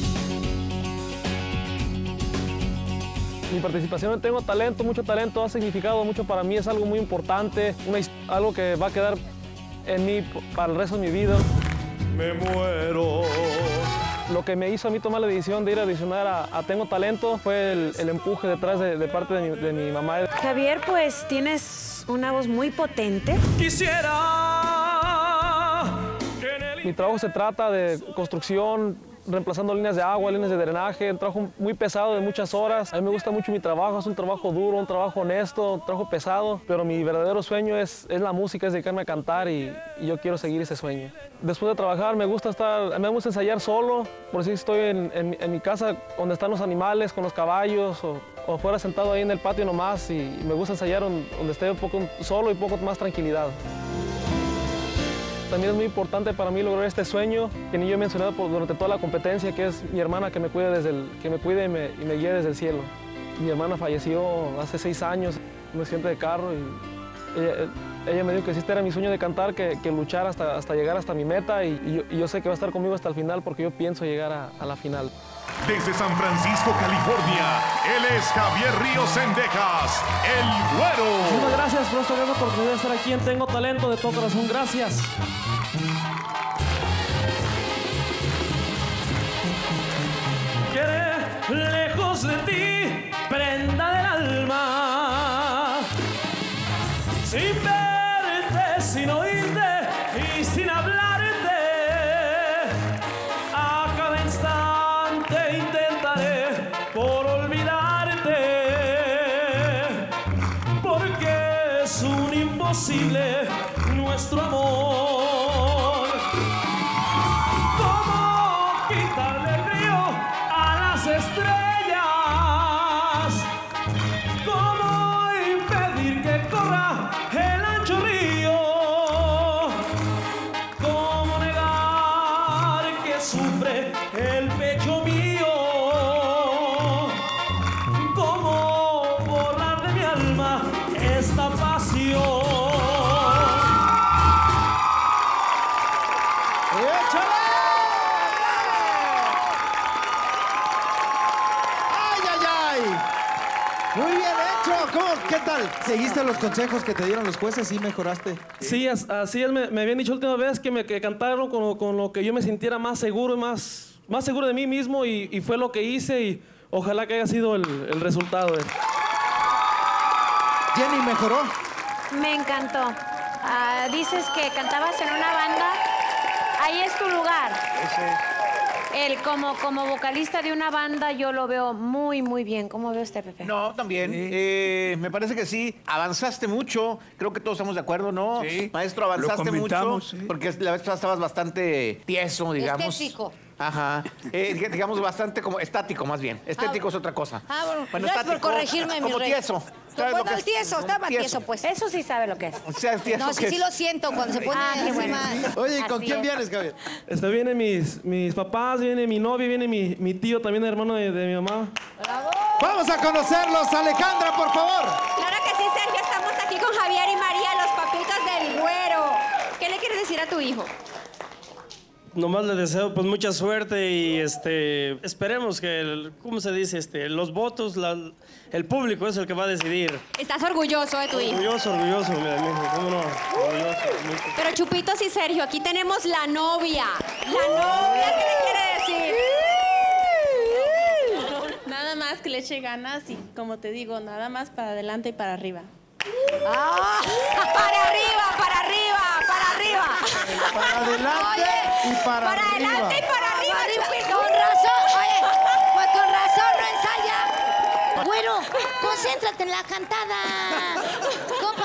Mi participación en Tengo Talento, mucho talento, ha significado mucho para mí, es algo muy importante, algo que va a quedar en mí para el resto de mi vida. Me muero. Lo que me hizo a mí tomar la decisión de ir a audicionar a Tengo Talento fue el empuje detrás de parte de mi mamá. Javier, pues tienes una voz muy potente. Quisiera. Mi trabajo se trata de construcción, reemplazando líneas de agua, líneas de drenaje, un trabajo muy pesado de muchas horas. A mí me gusta mucho mi trabajo, es un trabajo duro, un trabajo honesto, un trabajo pesado, pero mi verdadero sueño es la música, es dedicarme a cantar y yo quiero seguir ese sueño. Después de trabajar me gusta ensayar solo, por si estoy en mi casa donde están los animales, con los caballos o fuera sentado ahí en el patio nomás y me gusta ensayar donde esté un poco solo y un poco más tranquilidad. También es muy importante para mí lograr este sueño que ni yo he mencionado durante toda la competencia, que es mi hermana que me cuida y me guía desde el cielo. Mi hermana falleció hace 6 años, un accidente de carro y ella me dijo que este era mi sueño de cantar, que luchar hasta llegar hasta mi meta y yo sé que va a estar conmigo hasta el final porque yo pienso llegar a la final. Desde San Francisco, California, él es Javier Ríos Cendejas, el Güero. Muchas gracias por esta gran oportunidad de estar aquí en Tengo Talento, de todo corazón, gracias. Quedé lejos de ti, prenda del alma, sin verte, sin oírte y sin hablarte. A cada instante intentaré por olvidarte, porque es un imposible nuestro amor. ¿Cómo quitarle el brillo a las estrellas? ¿Cómo impedir que corra el ancho río? ¿Cómo negar que sufre el pecho mío? ¿Cómo borrar de mi alma esta pasión? Muy bien hecho. ¿Qué tal? ¿Seguiste los consejos que te dieron los jueces y mejoraste? Sí, así es. Me habían dicho la última vez que cantaron con lo que yo me sintiera más seguro y más seguro de mí mismo y fue lo que hice y ojalá que haya sido el resultado. Jenny, ¿mejoró? Me encantó. Dices que cantabas en una banda. Ahí es tu lugar. Él como vocalista de una banda yo lo veo muy, muy bien. ¿Cómo veo usted, Pepe? No, también. Me parece que sí. Avanzaste mucho. Creo que todos estamos de acuerdo, ¿no? Sí. Maestro, avanzaste mucho. Sí. Porque la vez pasada estabas bastante tieso, digamos. Estético. Ajá. Digamos bastante como estático, más bien. Estético es otra cosa. Bueno, gracias por corregirme, mi como rey. tieso. ¿Sabes Bueno, lo que el es? tieso, estaba tieso, pues. Eso sí sabe lo que es. O sea, tieso No, sí, que sí es. lo siento cuando se pone qué bueno. Oye, ¿y con Así quién es. vienes, Javier? Vienen mis papás, viene mi novia, viene mi tío, también hermano de mi mamá. Vamos a conocerlos. Alejandra, por favor. Claro que sí, Sergio. Estamos aquí con Javier y María, los papitos del Güero. ¿Qué le quieres decir a tu hijo? Nomás le deseo pues mucha suerte y esperemos que, ¿cómo se dice? Los votos, el público es el que va a decidir. Estás orgulloso de tu hijo. Orgulloso, mi hijo, ¿cómo no? Orgulloso, mucho. Pero Chupitos y Sergio, aquí tenemos la novia. La novia, ¿qué le quiere decir? Nada más que le eche ganas y, como te digo, nada más para adelante y para arriba. ¡Ah! ¡Para arriba, para arriba, para arriba! Para adelante y para arriba. adelante y para arriba, Chupitos. Con razón, oye, pues con razón no ensaya. Güero, concéntrate en la cantada. Con para adelante,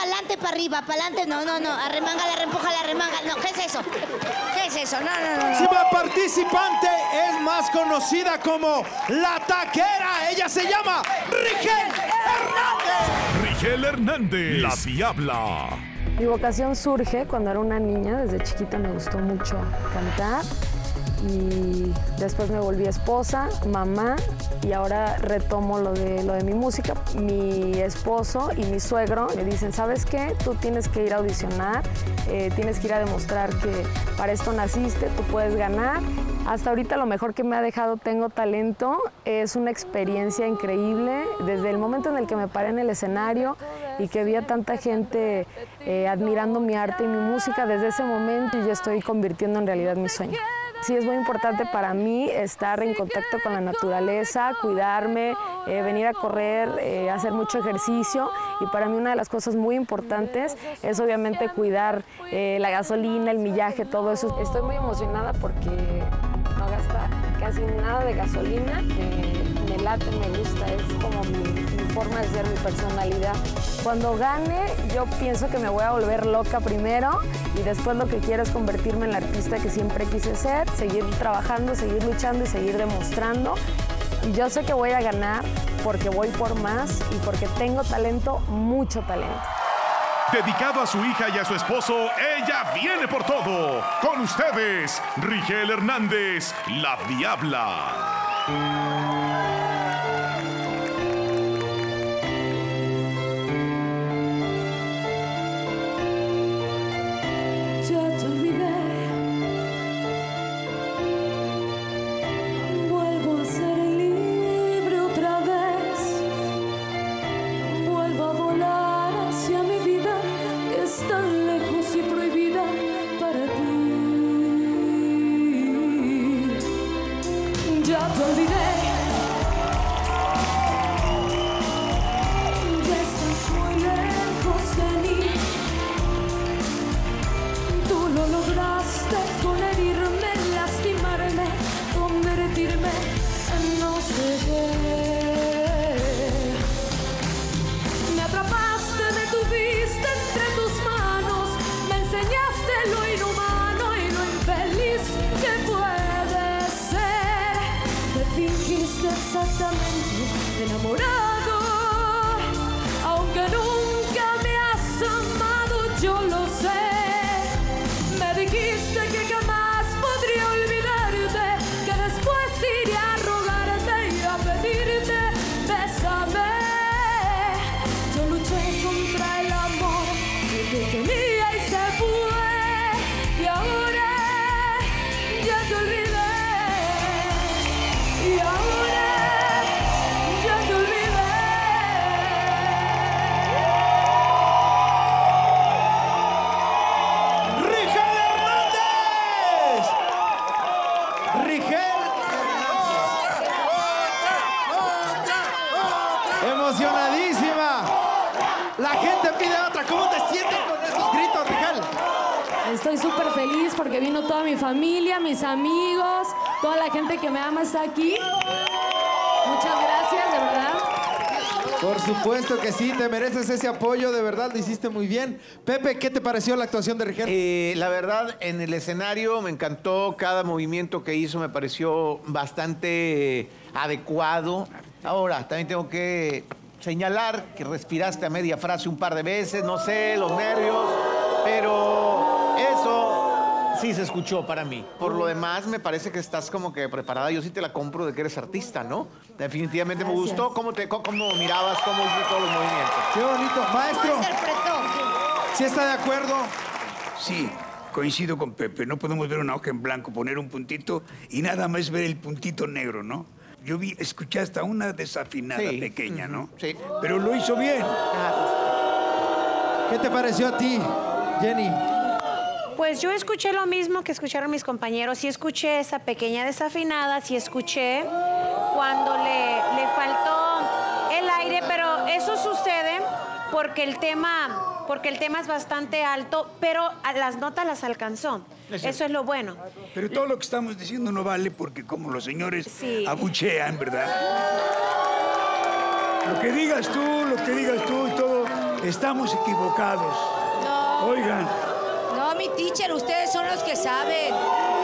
para arriba, para adelante, no. Arremángala, reempújala, remángala. No, ¿qué es eso? ¿Qué es eso? No. La próxima participante es más conocida como La Taquera. Ella se llama Rigel Hernández. Rigel Hernández, La Diabla. Mi vocación surge cuando era una niña. Desde chiquita me gustó mucho cantar. Y después me volví esposa, mamá, y ahora retomo lo de mi música. Mi esposo y mi suegro me dicen, ¿sabes qué? Tú tienes que ir a audicionar, tienes que ir a demostrar que para esto naciste, tú puedes ganar. Hasta ahorita lo mejor que me ha dejado Tengo Talento es una experiencia increíble. Desde el momento en el que me paré en el escenario y que vi a tanta gente admirando mi arte y mi música, desde ese momento yo estoy convirtiendo en realidad mi sueño. Sí, es muy importante para mí estar en contacto con la naturaleza, cuidarme, venir a correr, hacer mucho ejercicio. Y para mí una de las cosas muy importantes es obviamente cuidar la gasolina, el millaje, todo eso. Estoy muy emocionada porque no gasta casi nada de gasolina. Me late, me gusta, es como mi forma de ser, mi personalidad. Cuando gane, yo pienso que me voy a volver loca primero y después lo que quiero es convertirme en la artista que siempre quise ser, seguir trabajando, seguir luchando y seguir demostrando. Y yo sé que voy a ganar porque voy por más y porque tengo talento, mucho talento. Dedicado a su hija y a su esposo, ella viene por todo. Con ustedes, Rigel Hernández, La Diabla. Ya te olvidé, vuelvo a ser libre otra vez, vuelvo a volar hacia mi vida que es tan lejos y prohibida para ti. Ya te olvidé, ya estás muy lejos de mí. Tú lo lograste con herirme, lastimarme, convertirme en no sé qué. Me atrapaste, me tuviste entre tus manos, me enseñaste lo inhumano y lo infeliz que puede ser. Me fingiste exactamente enamorado, aunque nunca me has amado, yo lo sé. Me dijiste que jamás podría olvidarte, que después iría a rogarte y a pedirte, bésame. Yo luché contra el amor que te tenía y se fue, y ahora ya te olvidé, y ahora ya te olvidé. Emocionadísima. La gente pide otra. ¿Cómo te sientes con esos gritos, Rigel? Estoy súper feliz porque vino toda mi familia, mis amigos, toda la gente que me ama está aquí. Muchas gracias, de verdad. Por supuesto que sí, te mereces ese apoyo, de verdad, lo hiciste muy bien. Pepe, ¿qué te pareció la actuación de Rigel? La verdad, en el escenario me encantó, cada movimiento que hizo me pareció bastante adecuado. Ahora, también tengo que señalar que respiraste a media frase un par de veces, no sé, los nervios, pero eso sí se escuchó para mí. Por lo demás, me parece que estás como que preparada. Yo sí te la compro de que eres artista, ¿no? Definitivamente me gustó cómo mirabas, cómo hiciste todos los movimientos. Qué bonito. Maestro, ¿sí está de acuerdo? Sí, coincido con Pepe. No podemos ver una hoja en blanco, poner un puntito y nada más ver el puntito negro, ¿no? Yo escuché hasta una desafinada pequeña, ¿no? Sí. Pero lo hizo bien. ¿Qué te pareció a ti, Jenny? Pues yo escuché lo mismo que escucharon mis compañeros. Sí escuché esa pequeña desafinada, sí escuché cuando le faltó el aire, pero eso sucede porque el tema es bastante alto, pero a las notas las alcanzó. Eso es lo bueno. Pero todo lo que estamos diciendo no vale porque como los señores abuchean, ¿verdad? Lo que digas tú y todo, estamos equivocados. Oigan. No, mi teacher, ustedes son los que saben.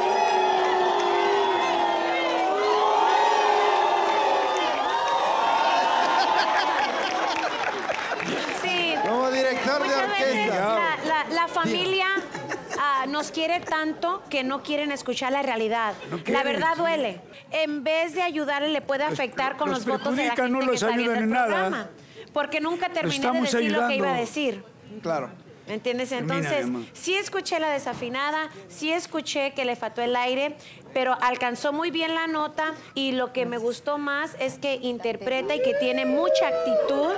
Sí. Como director de Muchas veces orquesta. la familia nos quiere tanto que no quieren escuchar la realidad. La verdad duele. En vez de ayudarle, le puede afectar con los votos de la gente no que los está viendo ayudan el en nada. programa. Porque nunca terminé de estamos decir lo que iba a ayudando. decir. Claro. ¿Me entiendes? Termina, Entonces, mi amor. sí escuché la desafinada, sí escuché que le faltó el aire, pero alcanzó muy bien la nota y lo que me gustó más es que interpreta y que tiene mucha actitud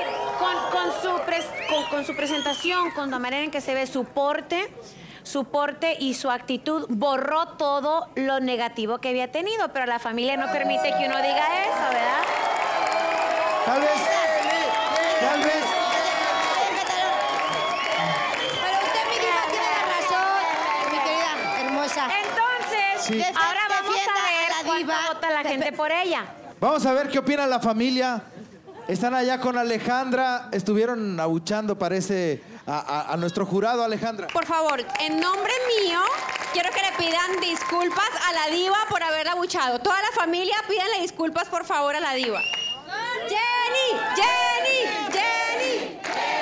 con su presentación, con la manera en que se ve su porte y su actitud borró todo lo negativo que había tenido, pero la familia no permite que uno diga eso, ¿verdad? Tal vez. Pero usted, mi diva, tiene la razón, mi querida hermosa. Entonces, Sí. ahora vamos Defienda a ver a la cuánto diva. vota la gente por ella. Vamos a ver qué opina la familia. Están allá con Alejandra. Estuvieron abuchando, parece, a nuestro jurado, Alejandra. Por favor, en nombre mío, quiero que le pidan disculpas a la diva por haberla abuchado. Toda la familia, pídanle disculpas, por favor, a la diva. ¡Jenny! ¡Jenny!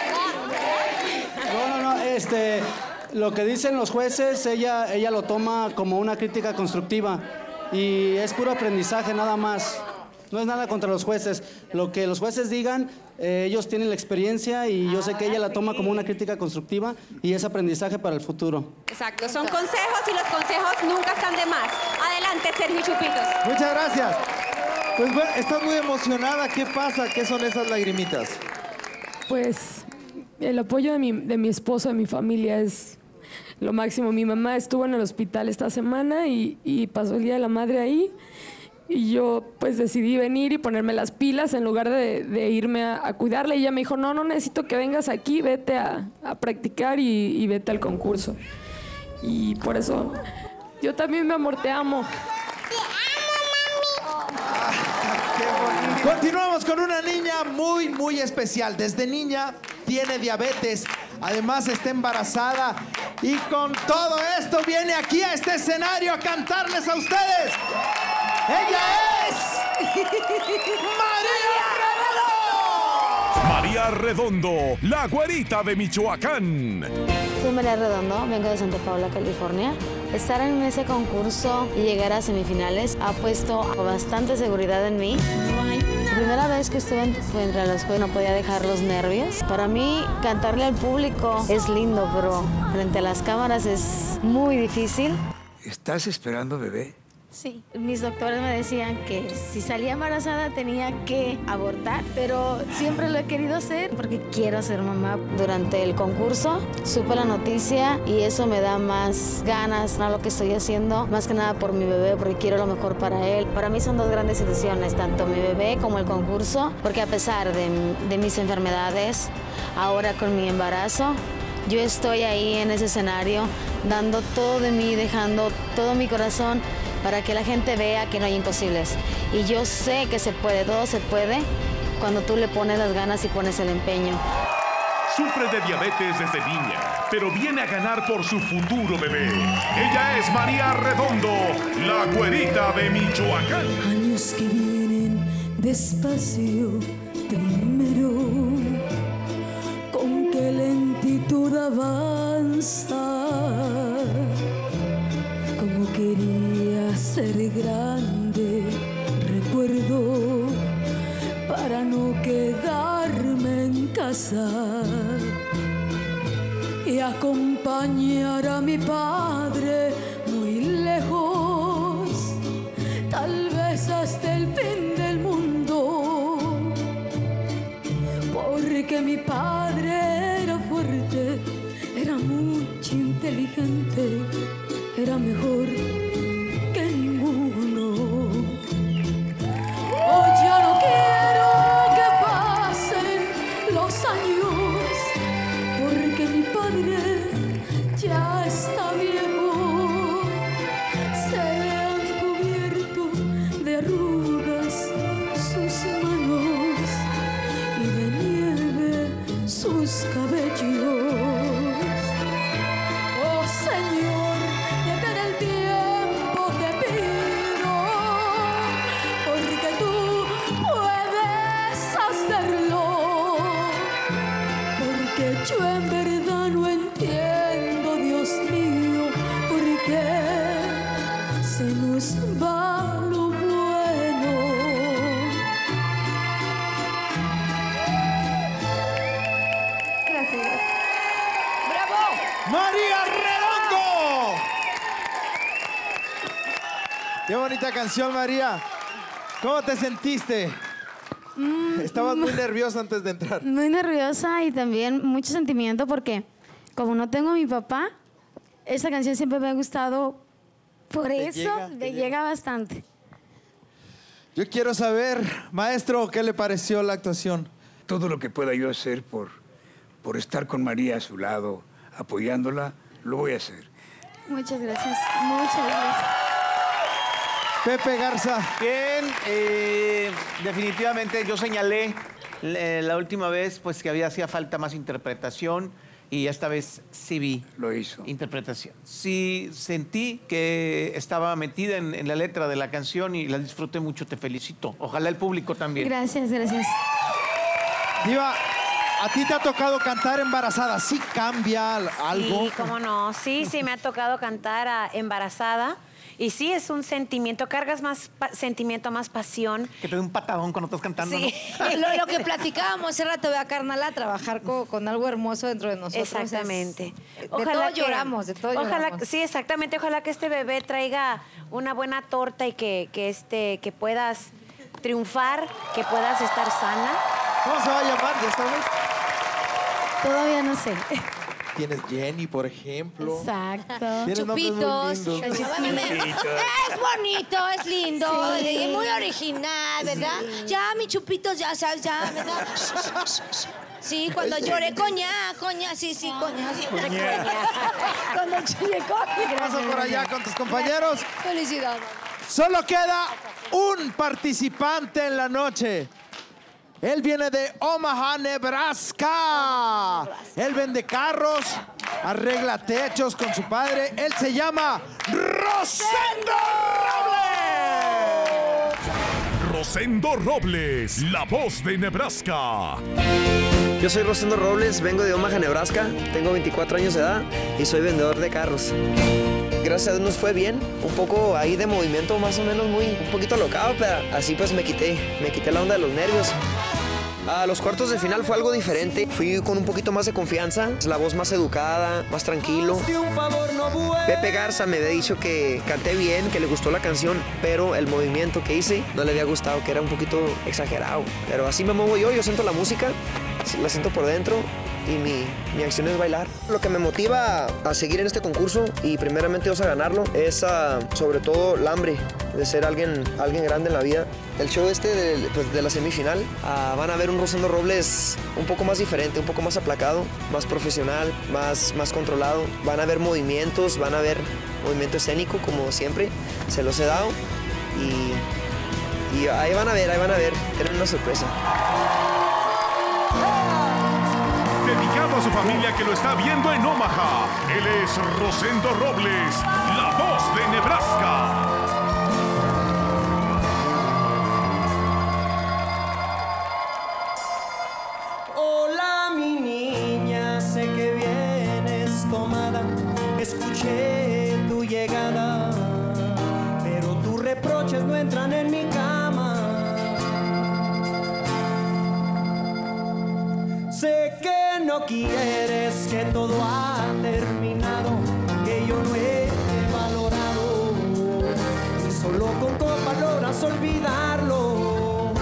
¡Jenny! No, lo que dicen los jueces, ella lo toma como una crítica constructiva y es puro aprendizaje nada más. No es nada contra los jueces. Lo que los jueces digan, ellos tienen la experiencia y yo sé que ella la toma como una crítica constructiva y es aprendizaje para el futuro. Exacto, son consejos y los consejos nunca están de más. Adelante, Sergio Chupitos. Muchas gracias. Pues bueno, estás muy emocionada. ¿Qué pasa? ¿Qué son esas lagrimitas? Pues el apoyo de mi esposo, de mi familia es lo máximo. Mi mamá estuvo en el hospital esta semana y pasó el Día de la Madre ahí. Y yo pues decidí venir y ponerme las pilas en lugar de irme a cuidarla. Y ella me dijo, no necesito que vengas aquí, vete a practicar y vete al concurso. Y por eso yo también, mi amor, te amo. Continuamos con una niña muy, muy especial. Desde niña tiene diabetes. Además está embarazada. Y con todo esto viene aquí a este escenario a cantarles a ustedes. ¡Ella es María Redondo, la güerita de Michoacán. Soy María Redondo, vengo de Santa Paula, California. Estar en ese concurso y llegar a semifinales ha puesto bastante seguridad en mí. La primera vez que estuve entre los jueces no podía dejar los nervios. Para mí, cantarle al público es lindo, pero frente a las cámaras es muy difícil. ¿Estás esperando bebé? Sí, mis doctores me decían que si salía embarazada tenía que abortar, pero siempre lo he querido hacer porque quiero ser mamá. Durante el concurso supe la noticia y eso me da más ganas a lo que estoy haciendo, más que nada por mi bebé, porque quiero lo mejor para él. Para mí son dos grandes decisiones, tanto mi bebé como el concurso, porque a pesar de mis enfermedades, ahora con mi embarazo, yo estoy ahí en ese escenario, dando todo de mí, dejando todo mi corazón para que la gente vea que no hay imposibles. Y yo sé que se puede, todo se puede cuando tú le pones las ganas y pones el empeño. Sufre de diabetes desde niña, pero viene a ganar por su futuro bebé. Ella es María Redondo, la güerita de Michoacán. Años que vienen despacio primero, con qué lentitud avanza, como quería ser grande, recuerdo, para no quedarme en casa y acompañar a mi padre muy lejos, tal vez hasta el fin del mundo, porque mi padre era fuerte, era mucho inteligente, era mejor que ninguno. Hoy ya no quiero que pasen los años, porque mi padre ya está viejo. Se han cubierto de arrugas sus manos y de nieve sus cabellos. Yo en verdad no entiendo, Dios mío, por qué se nos va lo bueno. Gracias. ¡Bravo! ¡María Redondo! Qué bonita canción, María. ¿Cómo te sentiste? Estabas muy nerviosa antes de entrar. Muy nerviosa y también mucho sentimiento porque como no tengo a mi papá, esta canción siempre me ha gustado. Por eso me llega bastante. Yo quiero saber, maestro, ¿qué le pareció la actuación? Todo lo que pueda yo hacer por estar con María a su lado, apoyándola, lo voy a hacer. Muchas gracias. Muchas gracias. Pepe Garza. Bien, definitivamente yo señalé la última vez pues que hacía falta más interpretación y esta vez sí vi. Lo hizo. Interpretación. Sí sentí que estaba metida en la letra de la canción y la disfruté mucho, te felicito. Ojalá el público también. Gracias, gracias. Diva, ¿a ti te ha tocado cantar embarazada? ¿Sí cambia algo? Sí, cómo no. Sí, me ha tocado cantar embarazada. Y sí, es un sentimiento, cargas más sentimiento, más pasión. Que te dé un patadón cuando estás cantando, sí. ¿no? Lo que platicábamos hace rato, vea, Carnala, trabajar con algo hermoso dentro de nosotros. Exactamente. De todo lloramos, de todo lloramos. Sí, exactamente. Ojalá que este bebé traiga una buena torta y que puedas triunfar, que puedas estar sana. ¿Cómo se va a llamar? ¿Ya sabes? Todavía no sé. Tienes Jenny, por ejemplo. Exacto. Tienes Chupitos. nombres muy lindos. Es bonito, es lindo, Sí. muy original, ¿verdad? Ya, mi Chupitos, ya sabes, ya, ¿verdad? Sí, cuando lloré, coña, sí, coña. Cuando chile, coña. ¿Qué pasa por allá con tus compañeros? Felicidades. Solo queda un participante en la noche. Él viene de Omaha, Nebraska. Él vende carros, arregla techos con su padre. Él se llama Rosendo Robles. Rosendo Robles, la voz de Nebraska. Yo soy Rosendo Robles, vengo de Omaha, Nebraska, tengo 24 años de edad y soy vendedor de carros. Gracias a Dios nos fue bien, un poco ahí de movimiento, más o menos un poquito alocado, pero así pues me quité la onda de los nervios. A los cuartos de final fue algo diferente, fui con un poquito más de confianza, la voz más educada, más tranquilo. Pepe Garza me había dicho que canté bien, que le gustó la canción, pero el movimiento que hice no le había gustado, que era un poquito exagerado. Pero así me muevo yo siento la música, la siento por dentro y mi acción es bailar. Lo que me motiva a seguir en este concurso y primeramente Dios a ganarlo es sobre todo el hambre de ser alguien grande en la vida. El show de la semifinal van a ver un Rosendo Robles un poco más diferente, un poco más aplacado, más profesional, más controlado. Van a ver movimientos, van a ver movimiento escénico como siempre, se los he dado y ahí van a ver, tienen una sorpresa. Dedicado a su familia que lo está viendo en Omaha, él es Rosendo Robles, la voz de Nebraska. Hola mi niña, sé que vienes tomada, escuché tu llegada, pero tus reproches no entran en mi cama. Sé que no quieres, que todo ha terminado, que yo no he valorado, y solo con copas logras olvidarlo.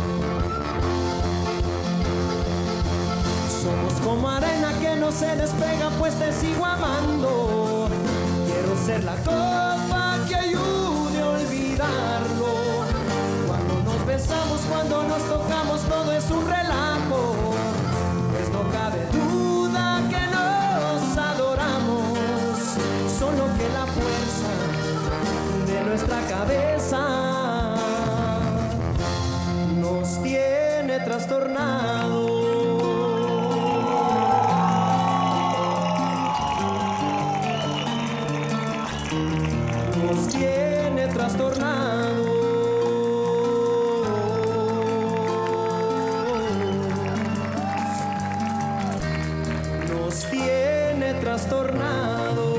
Somos como arena que no se despega, pues te sigo amando. Quiero ser la copa que ayude a olvidarlo. Cuando nos besamos, cuando nos tocamos, todo es un relajo. Pues no cabe duda que nos adoramos, solo que la fuerza de nuestra cabeza nos tiene trastornados. Nos tiene trastornados. nos tiene trastornados.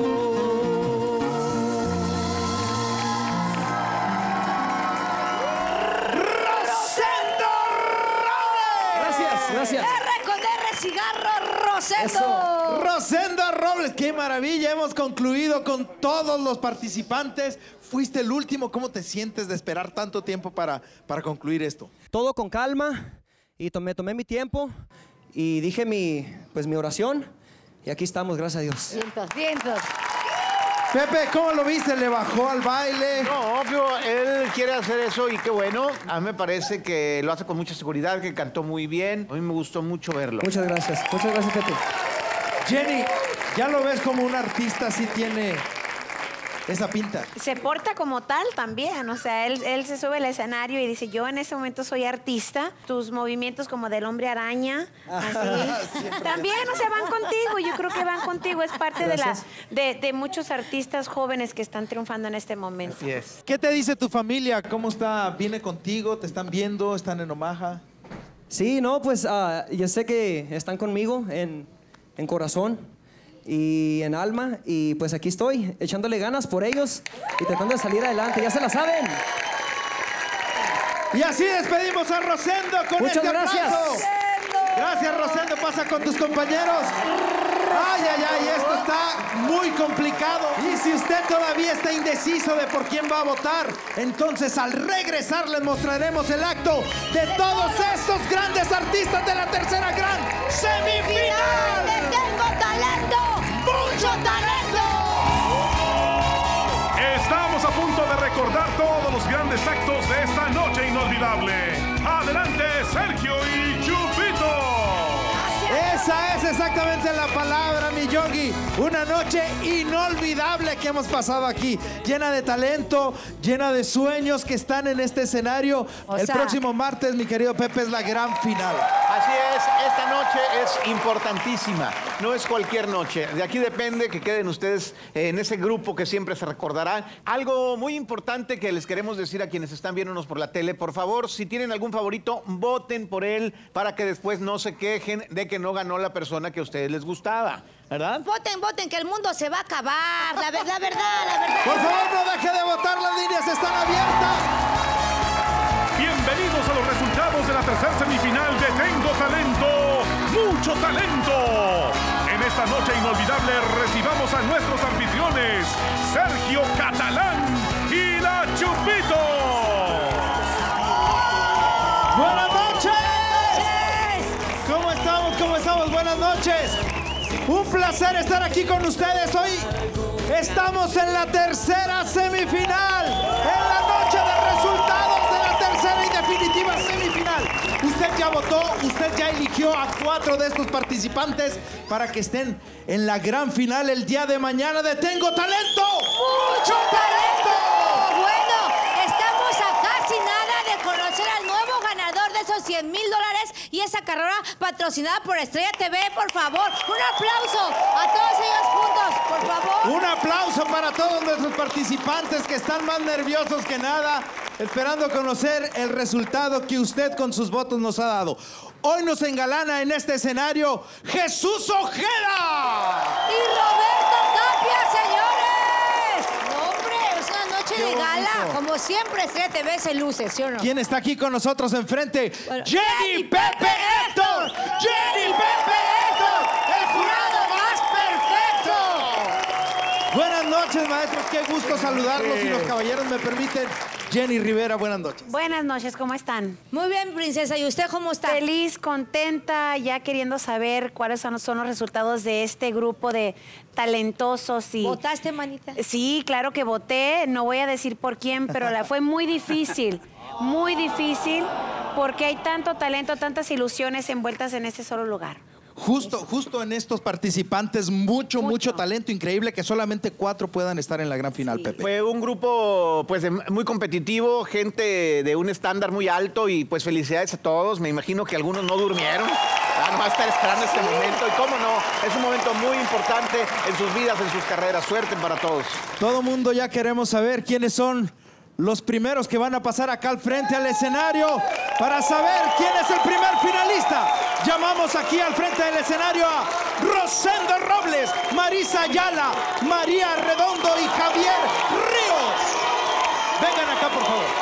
Gracias. R con R, cigarro, Rosendo. Rosendo Robles, qué maravilla. Hemos concluido con todos los participantes. Fuiste el último. ¿Cómo te sientes de esperar tanto tiempo para concluir esto? Todo con calma y tomé mi tiempo y dije mi oración y aquí estamos, gracias a Dios. Vientos. Pepe, ¿cómo lo viste? ¿Le bajó al baile? No, obvio, él quiere hacer eso y qué bueno. A mí me parece que lo hace con mucha seguridad, que cantó muy bien. A mí me gustó mucho verlo. Muchas gracias Pepe. Jenny, ¿ya lo ves como un artista si tiene esa pinta? Se porta como tal también, o sea, él se sube al escenario y dice, yo en ese momento soy artista, tus movimientos como del hombre araña, así, también, o sea, van contigo, yo creo que van contigo, es parte de muchos artistas jóvenes que están triunfando en este momento. Así es. ¿Qué te dice tu familia? ¿Cómo está? ¿Viene contigo? ¿Te están viendo? ¿Están en Omaha? Sí, no, pues yo sé que están conmigo en corazón y en alma, y pues aquí estoy, echándole ganas por ellos y tratando de salir adelante, ya se la saben. Y así despedimos a Rosendo con Muchas este gracias. aplauso. Gracias, Rosendo. Pasa con tus compañeros. Ay, esto está muy complicado. Y si usted todavía está indeciso de por quién va a votar, entonces al regresar les mostraremos el acto de todos estos grandes artistas de la tercera gran semifinal. ¡Tengo talento! ¡Mucho talento! Estamos a punto de recordar todos los grandes actos de esta noche inolvidable. Adelante, Sergio y Chupito. Esa es exactamente la palabra, mi Yogi. Una noche inolvidable que hemos pasado aquí, llena de talento, llena de sueños que están en este escenario. El próximo martes, mi querido Pepe, es la gran final. Así es, esta noche es importantísima, no es cualquier noche. De aquí depende que queden ustedes en ese grupo que siempre se recordará. Algo muy importante que les queremos decir a quienes están viéndonos por la tele, por favor, si tienen algún favorito, voten por él para que después no se quejen de que no ganó la persona que a ustedes les gustaba, ¿verdad? Voten, que el mundo se va a acabar. La verdad. Por favor, no deje de votar, las líneas están abiertas. Bienvenidos a los resultados de la tercera semifinal de Tengo Talento, Mucho Talento. En esta noche inolvidable recibamos a nuestros anfitriones, Sergio Catalán y la Chupito. ¡Buenas noches! ¿Cómo estamos? Buenas noches. Un placer estar aquí con ustedes. Hoy estamos en la tercera semifinal. En la noche de resultados de la tercera y definitiva semifinal. Usted ya votó, usted ya eligió a 4 de estos participantes para que estén en la gran final el día de mañana de Tengo Talento. ¡Mucho talento! Bueno, estamos a casi nada de conocer al nuevo ganador de esos $100,000 y esa carrera patrocinada por Estrella TV, por favor. Un aplauso a todos ellos juntos, por favor. Un aplauso para todos nuestros participantes que están más nerviosos que nada, esperando conocer el resultado que usted con sus votos nos ha dado. Hoy nos engalana en este escenario Jesús Ojeda. Y Roberto Tapia, señores. No, hombre, es una noche de gala. Como siempre, Estrella TV se luce, ¿sí o no? ¿Quién está aquí con nosotros enfrente? Bueno, Jenny Pepe Héctor. Jenny Pepe Héctor, el jurado más perfecto. Buenas noches, maestros. Qué gusto saludarlos. Si los caballeros me permiten. Jenny Rivera, buenas noches. Buenas noches, ¿cómo están? Muy bien, princesa. ¿Y usted cómo está? Feliz, contenta, ya queriendo saber cuáles son los resultados de este grupo de talentosos. ¿Votaste, manita? Sí, claro que voté. No voy a decir por quién, pero fue muy difícil. Muy difícil, porque hay tanto talento, tantas ilusiones envueltas en este solo lugar. Justo en estos participantes, mucho talento, increíble que solamente 4 puedan estar en la gran final, Pepe. Fue un grupo pues muy competitivo, gente de un estándar muy alto y pues felicidades a todos. Me imagino que algunos no durmieron. No va a estar esperando este momento y cómo no, es un momento muy importante en sus vidas, en sus carreras. Suerte para todos. Todo mundo ya queremos saber quiénes son los primeros que van a pasar acá al frente al escenario para saber quién es el primer finalista. Llamamos aquí al frente del escenario a Rosendo Robles, Marisa Ayala, María Redondo y Javier Ríos. Vengan acá, por favor.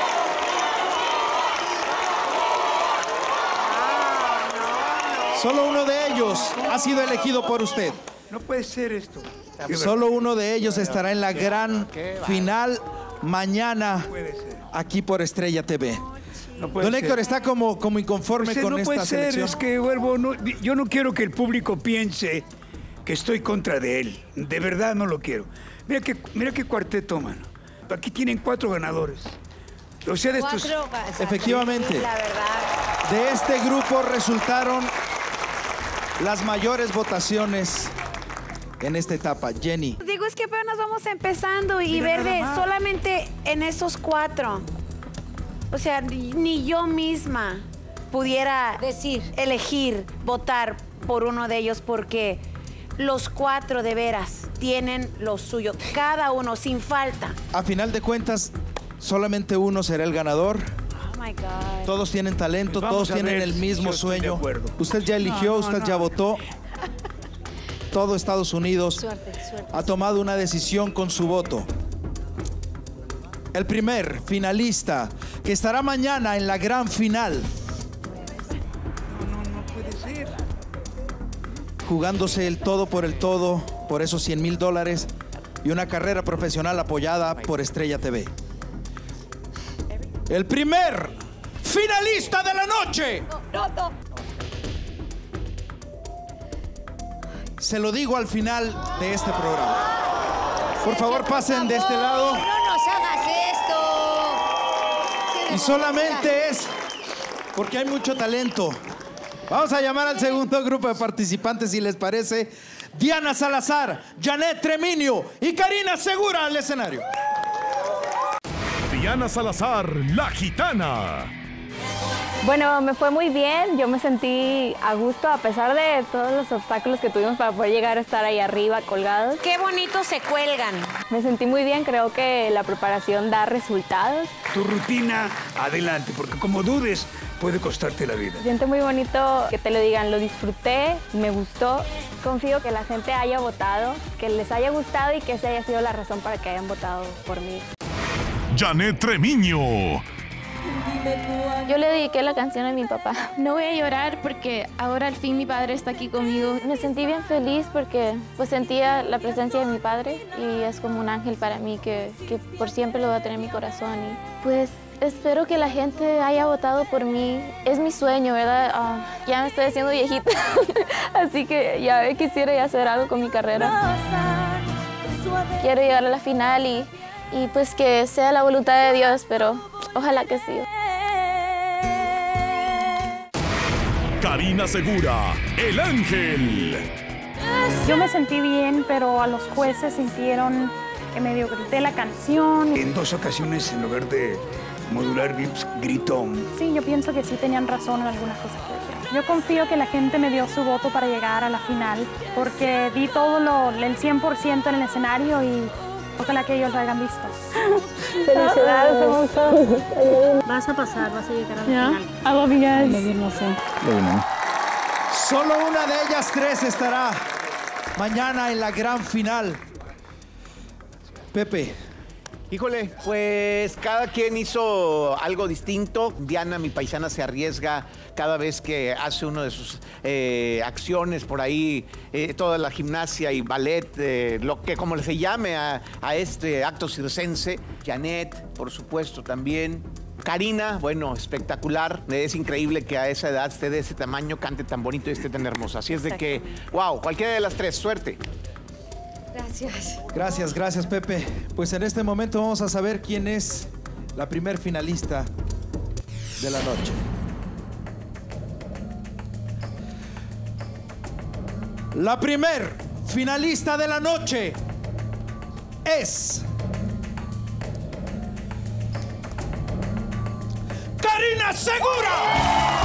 Solo uno de ellos ha sido elegido por usted. No puede ser esto. Solo uno de ellos estará en la gran final mañana aquí por Estrella TV. Don Héctor está como inconforme con no esta puede ser, selección. es que, Huervo, yo no quiero que el público piense que estoy contra de él. De verdad no lo quiero. Mira qué cuarteto, mano. Aquí tienen 4 ganadores. O sea, de estos... Efectivamente. Sí, la verdad. De este grupo resultaron las mayores votaciones en esta etapa. Jenny. Digo, es que apenas vamos empezando y Mira, Verde, nada más. solamente en esos 4. O sea, ni yo misma pudiera elegir, votar por uno de ellos porque los 4 de veras tienen lo suyo, cada uno, sin falta. A final de cuentas, solamente uno será el ganador. Oh my God. Todos tienen talento, Pues vamos todos a tienen ver el si mismo yo estoy de sueño. acuerdo. Usted ya eligió, usted ya votó. Todo Estados Unidos Suerte. ha tomado una decisión con su voto. El primer finalista que estará mañana en la gran final, No puede ser. jugándose el todo por el todo, por esos $100,000 y una carrera profesional apoyada por Estrella TV. El primer finalista de la noche. Se lo digo al final de este programa. Por favor, pasen de este lado. No nos hagas esto. Y solamente es porque hay mucho talento. Vamos a llamar al segundo grupo de participantes, si les parece. Diana Salazar, Janet Treminio y Karina Segura al escenario. Diana Salazar, la gitana. Bueno, me fue muy bien, yo me sentí a gusto a pesar de todos los obstáculos que tuvimos para poder llegar a estar ahí arriba colgados. Qué bonito se cuelgan. Me sentí muy bien, creo que la preparación da resultados. Tu rutina, adelante, porque como dudes, puede costarte la vida. Se siente muy bonito que te lo digan, lo disfruté, me gustó. Confío que la gente haya votado, que les haya gustado y que esa haya sido la razón para que hayan votado por mí. Janet Treminio. Yo le dediqué la canción a mi papá. No voy a llorar porque ahora al fin mi padre está aquí conmigo. Me sentí bien feliz porque pues sentía la presencia de mi padre y es como un ángel para mí que por siempre lo voy a tener en mi corazón. Y pues espero que la gente haya votado por mí. Es mi sueño, ¿verdad? Ya me estoy haciendo viejita, así que ya quisiera ya hacer algo con mi carrera. Quiero llegar a la final y pues que sea la voluntad de Dios, pero ojalá que sí. Karina Segura, el ángel. Yo me sentí bien, pero a los jueces sintieron que medio grité la canción. En 2 ocasiones, en lugar de modular, gritón. Sí, yo pienso que sí tenían razón en algunas cosas que dijeron. Yo confío que la gente me dio su voto para llegar a la final, porque di todo el 100% en el escenario y ojalá que ellos lo hayan visto. Felicidades, Vas a pasar, vas a llegar a la Yeah. final. I love you guys. No sé. Solo una de ellas 3 estará mañana en la gran final. Pepe. Híjole, pues cada quien hizo algo distinto. Diana, mi paisana, se arriesga cada vez que hace una de sus acciones por ahí, toda la gimnasia y ballet, lo que como se llame a este acto circense. Janet, por supuesto, también. Karina, bueno, espectacular. Es increíble que a esa edad esté de ese tamaño, cante tan bonito y esté tan hermosa. Así es de que, wow, cualquiera de las 3, suerte. Gracias. Gracias, Pepe. Pues en este momento vamos a saber quién es la primer finalista de la noche. La primer finalista de la noche es Karina Segura.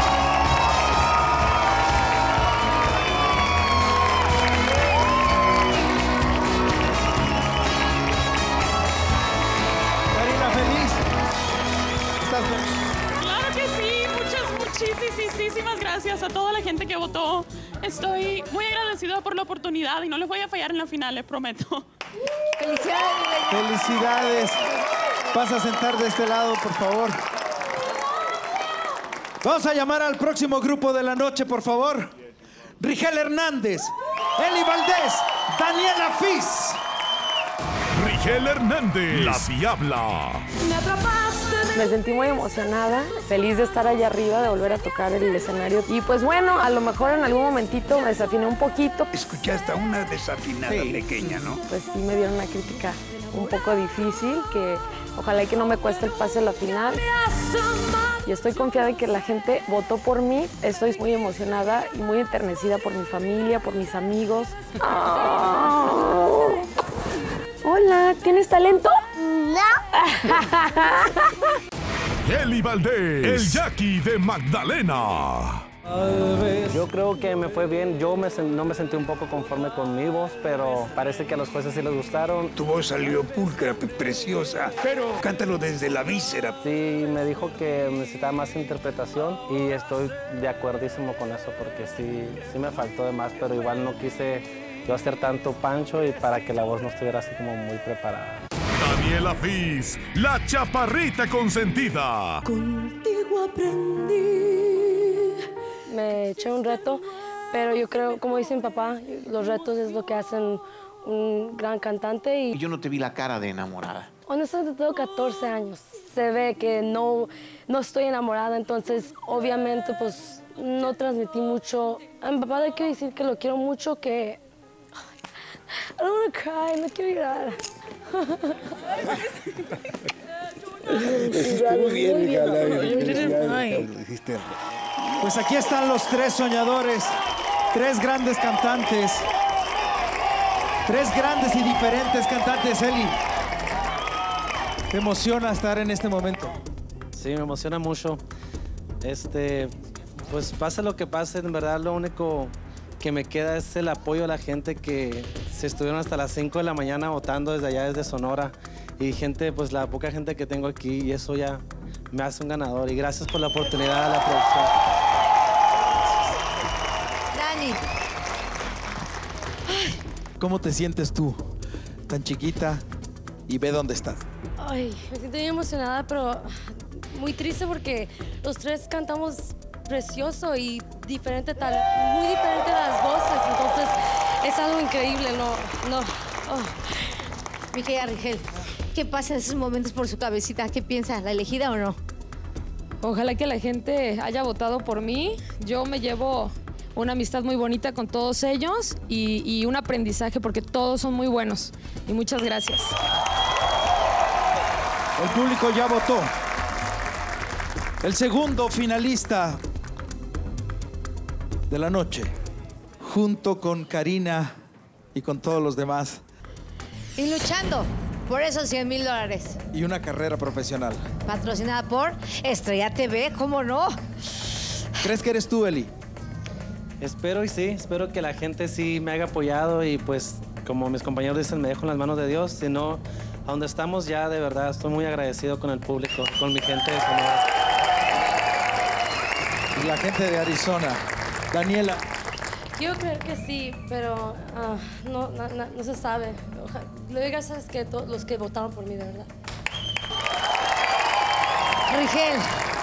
Claro que sí, muchísimas gracias a toda la gente que votó. Estoy muy agradecida por la oportunidad y no les voy a fallar en la final, les prometo. ¡Felicidades! ¡Felicidades! Pasa a sentar de este lado, por favor. Vamos a llamar al próximo grupo de la noche, por favor. Rigel Hernández, Eli Valdés, Daniela Fis. Rigel Hernández, la Diabla. Me sentí muy emocionada, feliz de estar allá arriba, de volver a tocar el escenario. Y pues bueno, a lo mejor en algún momentito me desafiné un poquito. Escuchaste a una desafinada pequeña, ¿no? Pues sí me dieron una crítica un poco difícil, que ojalá y que no me cueste el pase a la final. Y estoy confiada en que la gente votó por mí. Estoy muy emocionada y muy enternecida por mi familia, por mis amigos. Oh. Hola, ¿tienes talento? No. Eli Valdés, el Jackie de Magdalena. Yo creo que me fue bien. Yo no me sentí un poco conforme con mi voz, pero parece que a los jueces sí les gustaron. Tu voz salió pulcra, preciosa, pero cántalo desde la víscera. Sí, me dijo que necesitaba más interpretación y estoy de acuerdísimo con eso porque sí me faltó de más, pero igual no quise yo hacer tanto pancho y para que la voz no estuviera así como muy preparada. Daniela Fis, la chaparrita consentida. Contigo aprendí. Me eché un reto, pero yo creo, como dice mi papá, los retos es lo que hacen un gran cantante. Y yo no te vi la cara de enamorada. Honestamente tengo 14 años. Se ve que no estoy enamorada, entonces obviamente pues no transmití mucho. A mi papá le quiero decir que lo quiero mucho, que... I don't want to cry, no quiero llorar. Estuvo bien, Pues aquí están los tres soñadores, tres grandes cantantes, tres grandes y diferentes cantantes. Eli, ¿te emociona estar en este momento? Sí, me emociona mucho. Pues pase lo que pase, en verdad lo único que me queda es el apoyo de la gente que se estuvieron hasta las 5 de la mañana votando desde allá, desde Sonora. Y gente, pues la poca gente que tengo aquí, y eso ya me hace un ganador. Y gracias por la oportunidad a la producción. Dani. ¿Cómo te sientes tú, tan chiquita, y ve dónde estás? Ay, me siento bien emocionada, pero muy triste porque los tres cantamos precioso y diferente, muy diferente las voces, entonces es algo increíble, no. Mi querida Rigel, ¿qué pasa en esos momentos por su cabecita? ¿Qué piensa? ¿La elegida o no? Ojalá que la gente haya votado por mí. Yo me llevo una amistad muy bonita con todos ellos y un aprendizaje porque todos son muy buenos. Y muchas gracias. El público ya votó. El segundo finalista de la noche, junto con Karina y con todos los demás. Y luchando por esos $100,000. Y una carrera profesional. Patrocinada por Estrella TV, ¿cómo no? ¿Crees que eres tú, Eli? Espero y sí, espero que la gente sí me haya apoyado y pues como mis compañeros dicen, me dejo en las manos de Dios. Si no, a donde estamos ya de verdad estoy muy agradecido con el público, con mi gente de Sonora. Y la gente de Arizona. Daniela. Quiero creer que sí, pero no se sabe. Le doy gracias a todos los que votaron por mí, de verdad. Rigel.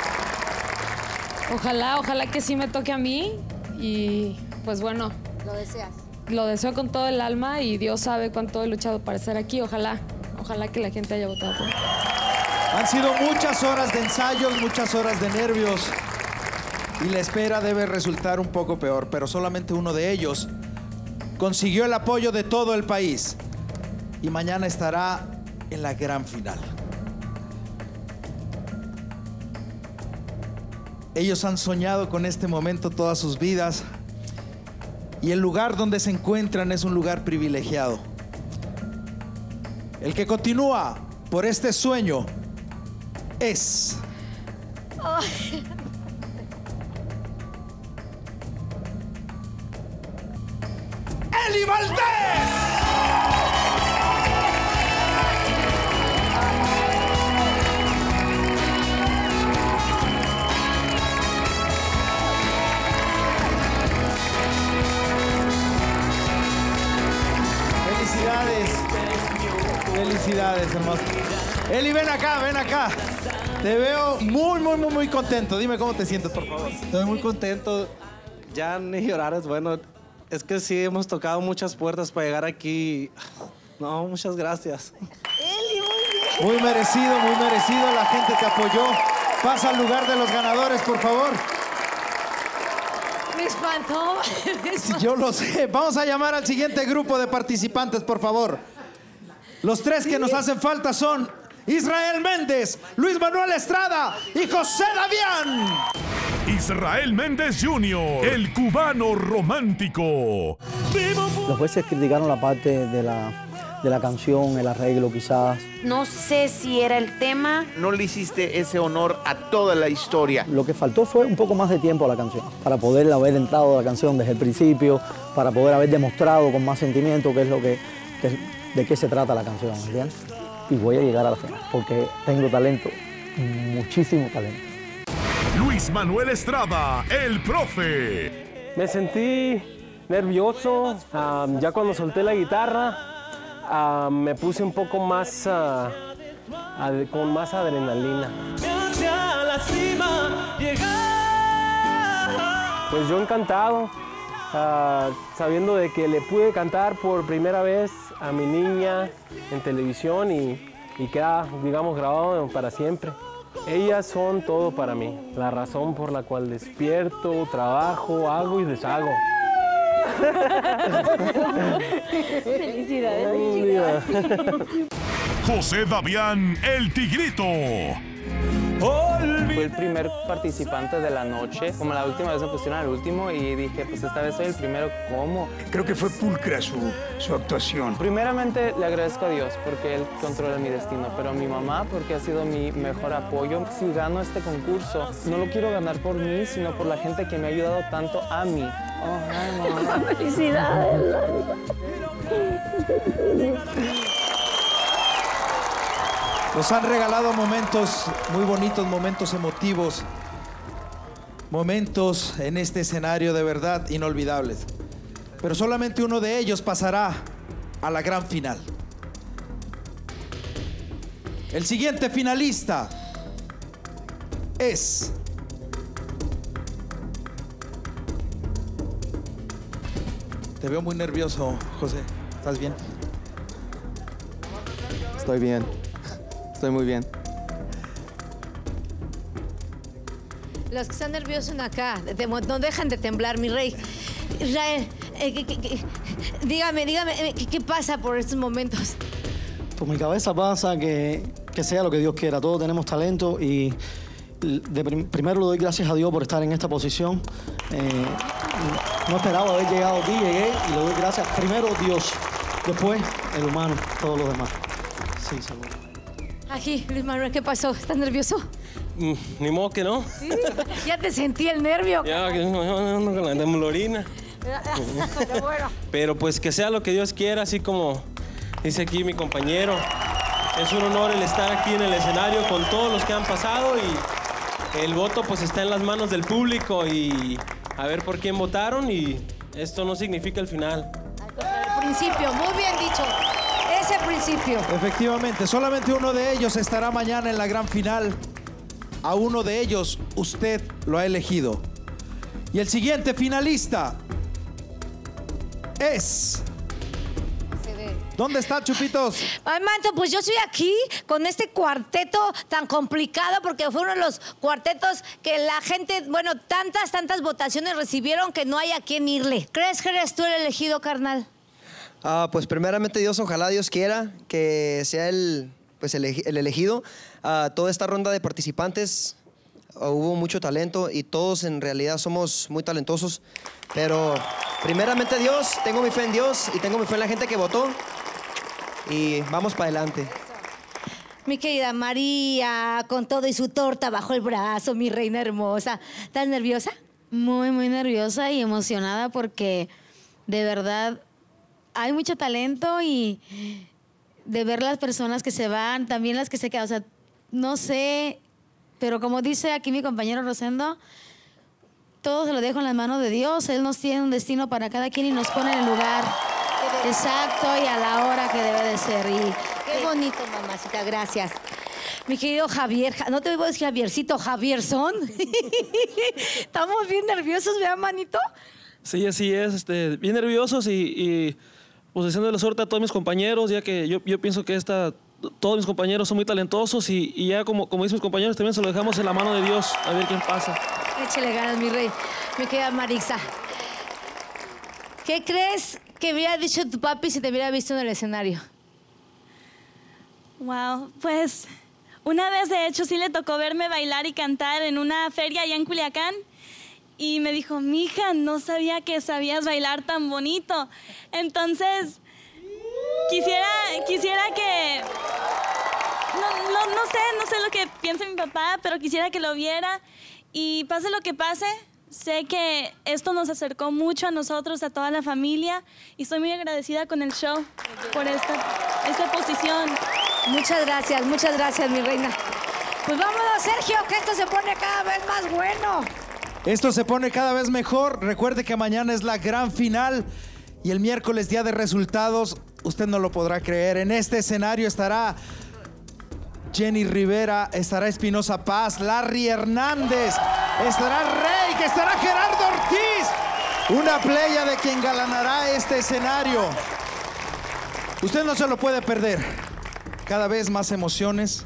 Ojalá que sí me toque a mí y pues bueno. ¿Lo deseas? Lo deseo con todo el alma y Dios sabe cuánto he luchado para estar aquí. Ojalá que la gente haya votado por mí. Han sido muchas horas de ensayos, muchas horas de nervios. Y la espera debe resultar un poco peor, pero solamente uno de ellos consiguió el apoyo de todo el país. Y mañana estará en la gran final. Ellos han soñado con este momento todas sus vidas. Y el lugar donde se encuentran es un lugar privilegiado. El que continúa por este sueño es... ¡Eli Valdés! Felicidades. Felicidades, hermoso. Eli, ven acá, ven acá. Te veo muy contento. Dime cómo te sientes, por favor. Estoy muy contento. Ya ni llorar es bueno. Es que sí, hemos tocado muchas puertas para llegar aquí. No, muchas gracias. Eli, muy Muy bien. merecido. La gente te apoyó. Pasa al lugar de los ganadores, por favor. Me espantó. Yo lo sé. Vamos a llamar al siguiente grupo de participantes, por favor. Los tres que nos hacen falta son Israel Méndez, Luis Manuel Estrada y José Davián. Israel Méndez Jr., el cubano romántico. Los jueces criticaron la parte de la canción, el arreglo quizás. No sé si era el tema. No le hiciste ese honor a toda la historia. Lo que faltó fue un poco más de tiempo a la canción, para poder haber entrado a la canción desde el principio, para poder haber demostrado con más sentimiento qué es lo que de qué se trata la canción, ¿entiendes? Y voy a llegar a la final, porque tengo talento, muchísimo talento. Luis Manuel Estrada, el profe. Me sentí nervioso, ya cuando solté la guitarra me puse un poco más, con más adrenalina. Pues yo encantado, sabiendo de que le pude cantar por primera vez a mi niña en televisión y queda, digamos, grabado para siempre. Ellas son todo para mí, la razón por la cual despierto, trabajo, hago y deshago. Felicidades. José Davián, el Tigrito. Fui el primer participante de la noche. Como la última vez me pusieron al último y dije, pues esta vez soy el primero. ¿Cómo? Creo que fue pulcra su actuación. Primeramente le agradezco a Dios porque Él controla mi destino, pero a mi mamá porque ha sido mi mejor apoyo. Si gano este concurso, no lo quiero ganar por mí, sino por la gente que me ha ayudado tanto a mí. Oh, ay, mamá. Felicidades. Nos han regalado momentos muy bonitos, momentos emotivos, momentos en este escenario de verdad inolvidables. Pero solamente uno de ellos pasará a la gran final. El siguiente finalista es... Te veo muy nervioso, José. ¿Estás bien? Estoy bien. Estoy muy bien. Los que están nerviosos acá, no dejan de temblar, mi rey. Israel, dígame, ¿qué pasa por estos momentos? Por mi cabeza pasa que sea lo que Dios quiera. Todos tenemos talento y primero le doy gracias a Dios por estar en esta posición. No esperaba haber llegado aquí, llegué y le doy gracias. Primero Dios, después el humano, todos los demás. Sí, seguro. Aquí, Luis Manuel, ¿qué pasó? ¿Estás nervioso? Ni modo que no. Sí, ya te sentí el nervio. Ya, con la temblorina. Pero bueno. Pero pues que sea lo que Dios quiera, así como dice aquí mi compañero. Es un honor el estar aquí en el escenario con todos los que han pasado y el voto pues está en las manos del público y a ver por quién votaron y esto no significa el final. Al principio, muy bien dicho. Ese principio. Efectivamente, solamente uno de ellos estará mañana en la gran final. A uno de ellos usted lo ha elegido. Y el siguiente finalista es... ¿Dónde está, Chupitos? Ay, Manto, pues yo estoy aquí con este cuarteto tan complicado porque fue uno de los cuartetos que la gente, bueno, tantas votaciones recibieron que no hay a quién irle. ¿Crees que eres tú el elegido, carnal? Pues primeramente Dios, ojalá Dios quiera que sea el elegido. Toda esta ronda de participantes hubo mucho talento y todos en realidad somos muy talentosos. Pero primeramente Dios, tengo mi fe en Dios y tengo mi fe en la gente que votó. Y vamos para adelante. Mi querida María, con todo y su torta bajo el brazo, mi reina hermosa. ¿Estás nerviosa? Muy, muy nerviosa y emocionada porque de verdad hay mucho talento y de ver las personas que se van, también las que se quedan. O sea, no sé, pero como dice aquí mi compañero Rosendo, todo se lo dejo en las manos de Dios. Él nos tiene un destino para cada quien y nos pone en el lugar de ser. Exacto, y a la hora que debe de ser. Y Qué bonito, mamacita, gracias. Mi querido Javier, no te voy a decir Javiercito, Javierson. Estamos bien nerviosos, ¿verdad, manito? Sí, así es, bien nerviosos y pues deseando la suerte a todos mis compañeros, ya que yo pienso que todos mis compañeros son muy talentosos y ya como dicen mis compañeros, también se lo dejamos en la mano de Dios, a ver quién pasa. Échale ganas, mi rey. Mi querida Marisa. ¿Qué crees que hubiera dicho tu papi si te hubiera visto en el escenario? Wow, pues una vez de hecho sí le tocó verme bailar y cantar en una feria allá en Culiacán y me dijo, mija, no sabía que sabías bailar tan bonito. Entonces, quisiera que... No sé lo que piensa mi papá, pero quisiera que lo viera y pase lo que pase, sé que esto nos acercó mucho a nosotros, a toda la familia y estoy muy agradecida con el show por esta posición. Muchas gracias, mi reina. Pues vámonos, Sergio, que esto se pone cada vez más bueno. Esto se pone cada vez mejor. Recuerde que mañana es la gran final y el miércoles, día de resultados, usted no lo podrá creer. En este escenario estará Jenny Rivera, estará Espinosa Paz, Larry Hernández, estará Rey, que estará Gerardo Ortiz. Una playa de quien engalanará este escenario. Usted no se lo puede perder. Cada vez más emociones.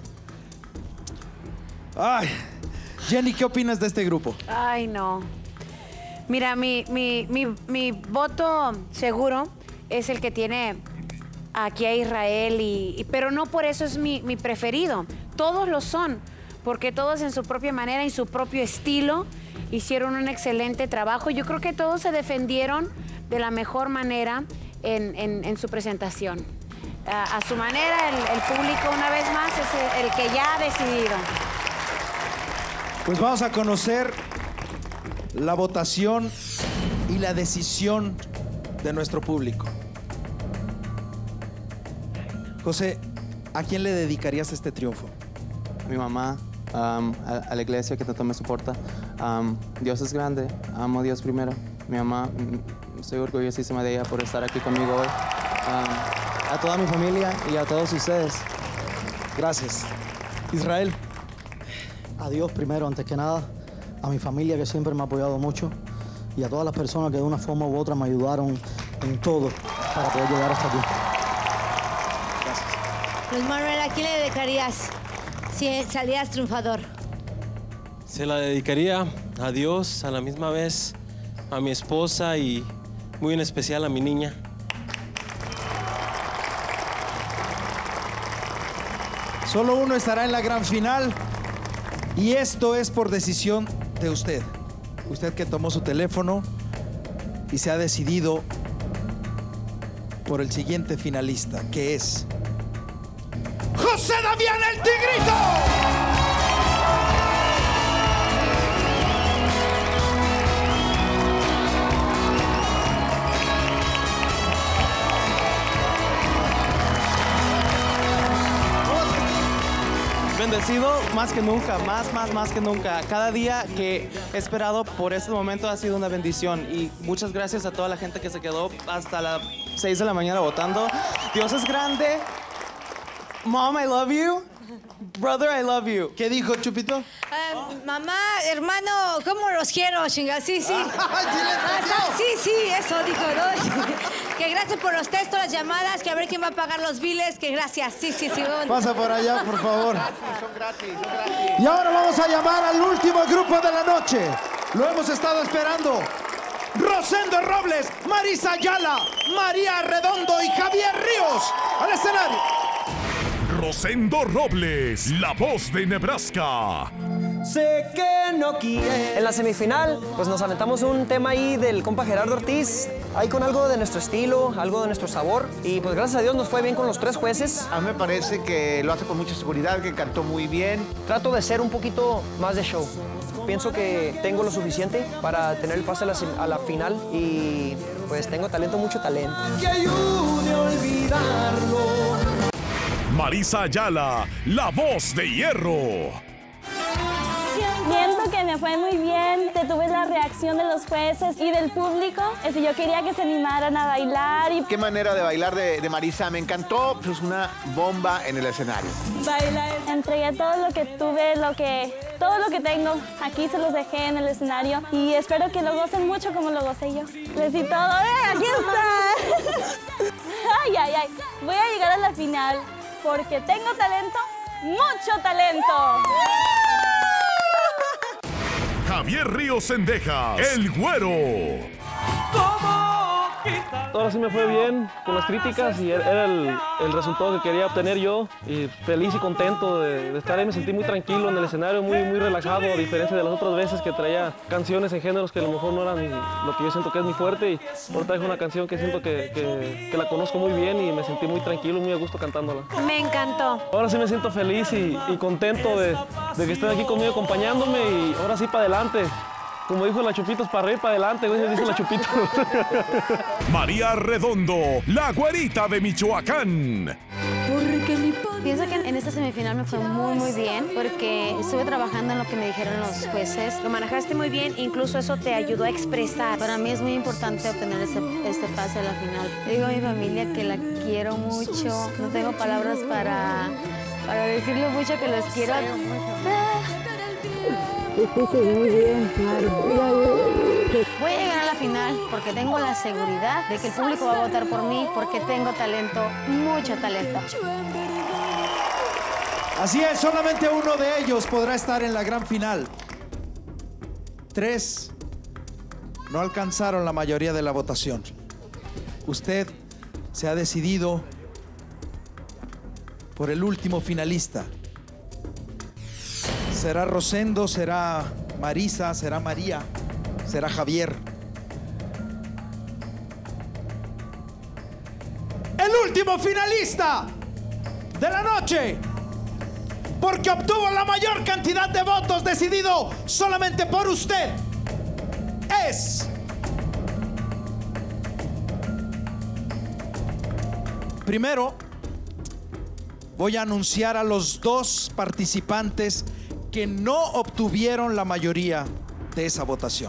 Ay, Jenny, ¿qué opinas de este grupo? Ay, no. Mira, mi voto seguro es el que tiene aquí a Israel, pero no por eso es mi preferido. Todos lo son, porque todos en su propia manera, en su propio estilo, hicieron un excelente trabajo. Yo creo que todos se defendieron de la mejor manera en su presentación. A su manera, el público una vez más es el que ya ha decidido. Pues vamos a conocer la votación y la decisión de nuestro público. José, ¿a quién le dedicarías este triunfo? A mi mamá, a la iglesia que tanto me soporta. Dios es grande, amo a Dios primero. Mi mamá, estoy orgullosísima de ella por estar aquí conmigo hoy. A toda mi familia y a todos ustedes. Gracias. Israel. A Dios primero, antes que nada. A mi familia, que siempre me ha apoyado mucho. Y a todas las personas que de una forma u otra me ayudaron en todo para poder llegar hasta aquí. Gracias. Luis Manuel, ¿a quién le dedicarías si salías triunfador? Se la dedicaría a Dios, a la misma vez a mi esposa y muy en especial a mi niña. Solo uno estará en la gran final y esto es por decisión de usted. Usted que tomó su teléfono y se ha decidido por el siguiente finalista, que es José Damián el Tigrito. Bendecido más que nunca, más que nunca. Cada día que he esperado por este momento ha sido una bendición y muchas gracias a toda la gente que se quedó hasta las 6 de la mañana votando. Dios es grande. Mom, I love you. Brother, I love you. ¿Qué dijo Chupito? Mamá, hermano, ¿cómo los quiero, chinga? Sí. Sí, eso dijo, ¿no? Que gracias por los textos, las llamadas, que a ver quién va a pagar los biles, que gracias. Sí. Bueno. Pasa por allá, por favor. Son gratis. Y ahora vamos a llamar al último grupo de la noche. Lo hemos estado esperando. Rosendo Robles, Marisa Ayala, María Redondo y Javier Ríos. Al escenario. Rosendo Robles, la voz de Nebraska. Sé que no quiere. En la semifinal, pues nos aventamos un tema ahí del compa Gerardo Ortiz, ahí con algo de nuestro estilo, algo de nuestro sabor. Y pues gracias a Dios nos fue bien con los 3 jueces. A mí me parece que lo hace con mucha seguridad, que cantó muy bien. Trato de ser un poquito más de show. Pienso que tengo lo suficiente para tener el pase a la final y pues tengo talento, mucho talento. Que ayude a olvidarlo. Marisa Ayala, la voz de hierro. Siento que mi me fue muy bien. Tuve la reacción de los jueces y del público. Yo quería que se animaran a bailar. Qué manera de bailar de Marisa. Me encantó. Pues una bomba en el escenario. Entregué todo lo que tuve, todo lo que tengo. Aquí se los dejé en el escenario. Y espero que lo gocen mucho como lo gocé yo. Les di todo. ¡Aquí está! ¡Ay, ay, ay! Voy a llegar a la final porque tengo talento, mucho talento. Javier Ríos Cendejas, el Güero. Ahora sí me fue bien con las críticas y era el resultado que quería obtener yo. Y feliz y contento de estar ahí. Me sentí muy tranquilo en el escenario, muy relajado, a diferencia de las otras veces que traía canciones en géneros que a lo mejor no eran lo que yo siento que es mi fuerte. Y ahora traje una canción que siento que la conozco muy bien y me sentí muy tranquilo, muy a gusto cantándola. Me encantó. Ahora sí me siento feliz y contento de que estén aquí conmigo acompañándome y ahora sí para adelante. Como dijo la Chupitos, para arriba y para adelante, güey, dice la Chupitos. María Redondo, la güerita de Michoacán. Pienso que en esta semifinal me fue muy bien porque estuve trabajando en lo que me dijeron los jueces. Lo manejaste muy bien, incluso eso te ayudó a expresar. Para mí es muy importante obtener este pase a la final. Digo a mi familia que la quiero mucho. No tengo palabras para decirle mucho que los quiero. Muy bien, voy a llegar a la final porque tengo la seguridad de que el público va a votar por mí porque tengo talento, mucho talento. Así es, solamente uno de ellos podrá estar en la gran final. 3 no alcanzaron la mayoría de la votación. Usted se ha decidido por el último finalista. ¿Será Rosendo? ¿Será Marisa? ¿Será María? ¿Será Javier? El último finalista de la noche, porque obtuvo la mayor cantidad de votos decidido solamente por usted, es... Primero, voy a anunciar a los 2 participantes que no obtuvieron la mayoría de esa votación.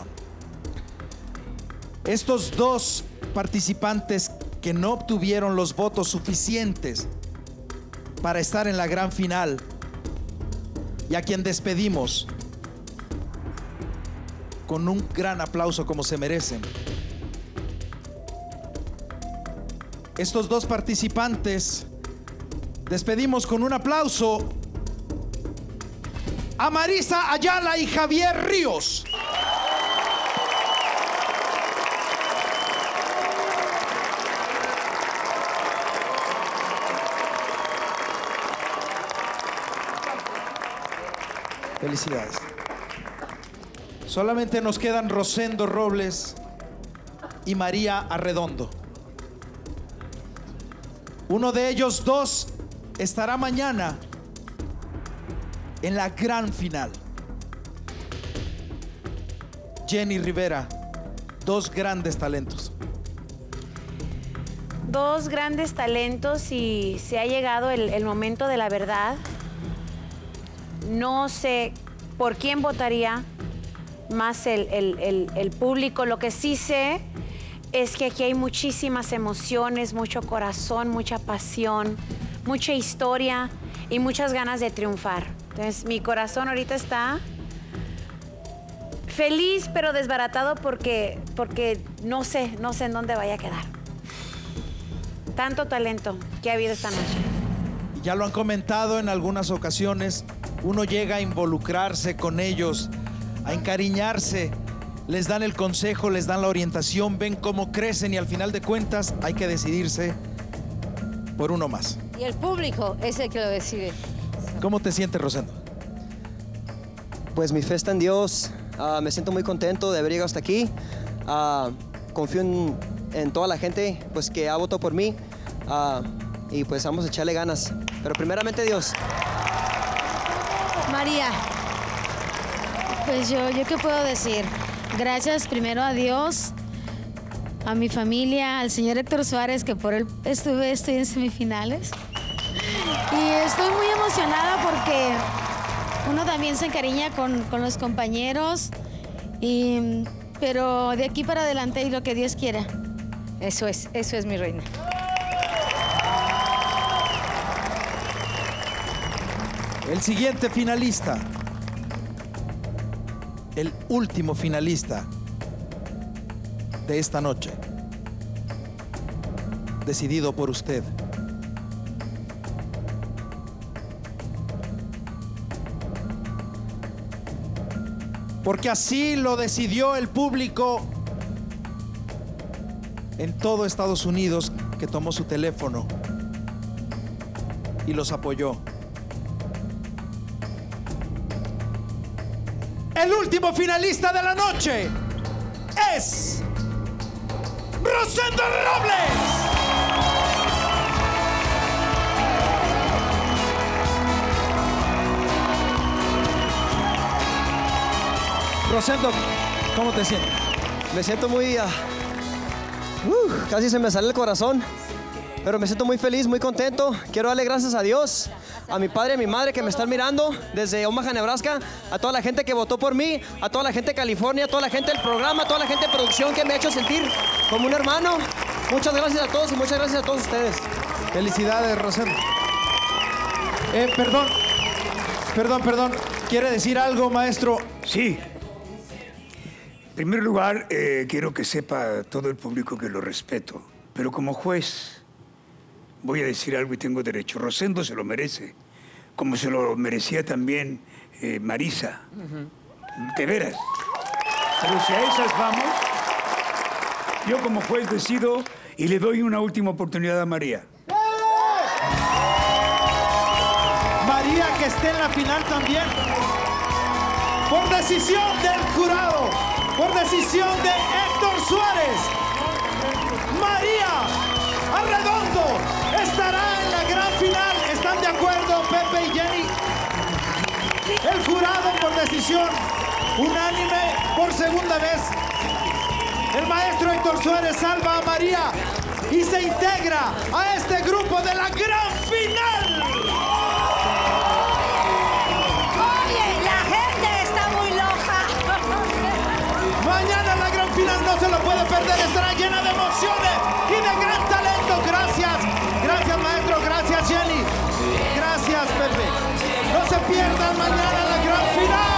Estos 2 participantes que no obtuvieron los votos suficientes para estar en la gran final y a quien despedimos con un gran aplauso como se merecen. Estos 2 participantes despedimos con un aplauso a Marisa Ayala y Javier Ríos. Felicidades. Solamente nos quedan Rosendo Robles y María Arredondo. Uno de ellos 2 estará mañana en la gran final. Jenny Rivera, 2 grandes talentos. 2 grandes talentos y se ha llegado el momento de la verdad. No sé por quién votaría más el público. Lo que sí sé es que aquí hay muchísimas emociones, mucho corazón, mucha pasión, mucha historia y muchas ganas de triunfar. Entonces, mi corazón ahorita está feliz, pero desbaratado porque no sé en dónde vaya a quedar. Tanto talento que ha habido esta noche. Ya lo han comentado en algunas ocasiones, uno llega a involucrarse con ellos, a encariñarse, les dan el consejo, les dan la orientación, ven cómo crecen y al final de cuentas hay que decidirse por uno más. Y el público es el que lo decide. ¿Cómo te sientes, Rosendo? Pues mi fe está en Dios. Me siento muy contento de haber llegado hasta aquí. Confío en toda la gente pues, que ha votado por mí. Y pues vamos a echarle ganas. Pero primeramente Dios. María. Pues yo qué puedo decir. Gracias primero a Dios, a mi familia, al señor Héctor Suárez, que por él estoy en semifinales. Y estoy muy emocionada porque Uno también se encariña con los compañeros, pero de aquí para adelante y lo que Dios quiera. Eso es mi reina. El siguiente finalista, el último finalista de esta noche, decidido por usted. Porque así lo decidió el público en todo Estados Unidos, que tomó su teléfono y los apoyó. El último finalista de la noche es Rosendo Robles. Rosendo, ¿cómo te sientes? Me siento muy... casi se me sale el corazón, pero me siento muy feliz, muy contento. Quiero darle gracias a Dios, a mi padre y a mi madre que me están mirando desde Omaha, Nebraska, a toda la gente que votó por mí, a toda la gente de California, a toda la gente del programa, a toda la gente de producción que me ha hecho sentir como un hermano. Muchas gracias a todos y muchas gracias a todos ustedes. Felicidades, Rosendo. Perdón. ¿Quiere decir algo, maestro? Sí. En primer lugar, quiero que sepa todo el público que lo respeto. Pero como juez, voy a decir algo y tengo derecho. Rosendo se lo merece, como se lo merecía también Marisa. De veras. Pero si a esas vamos, yo como juez decido y le doy una última oportunidad a María. María, que esté en la final también. Por decisión del jurado, por decisión de Héctor Suárez, María Arredondo estará en la gran final. ¿Están de acuerdo, Pepe y Jenny? El jurado, por decisión unánime, por segunda vez, el maestro Héctor Suárez salva a María y se integra a este grupo de la gran final. Oye, la gente está muy loca. Mañana la gran final no se lo puede perder, estará llena de emociones y de gran talento. Gracias maestro, gracias Jenny, gracias Pepe. No se pierdan mañana la gran final.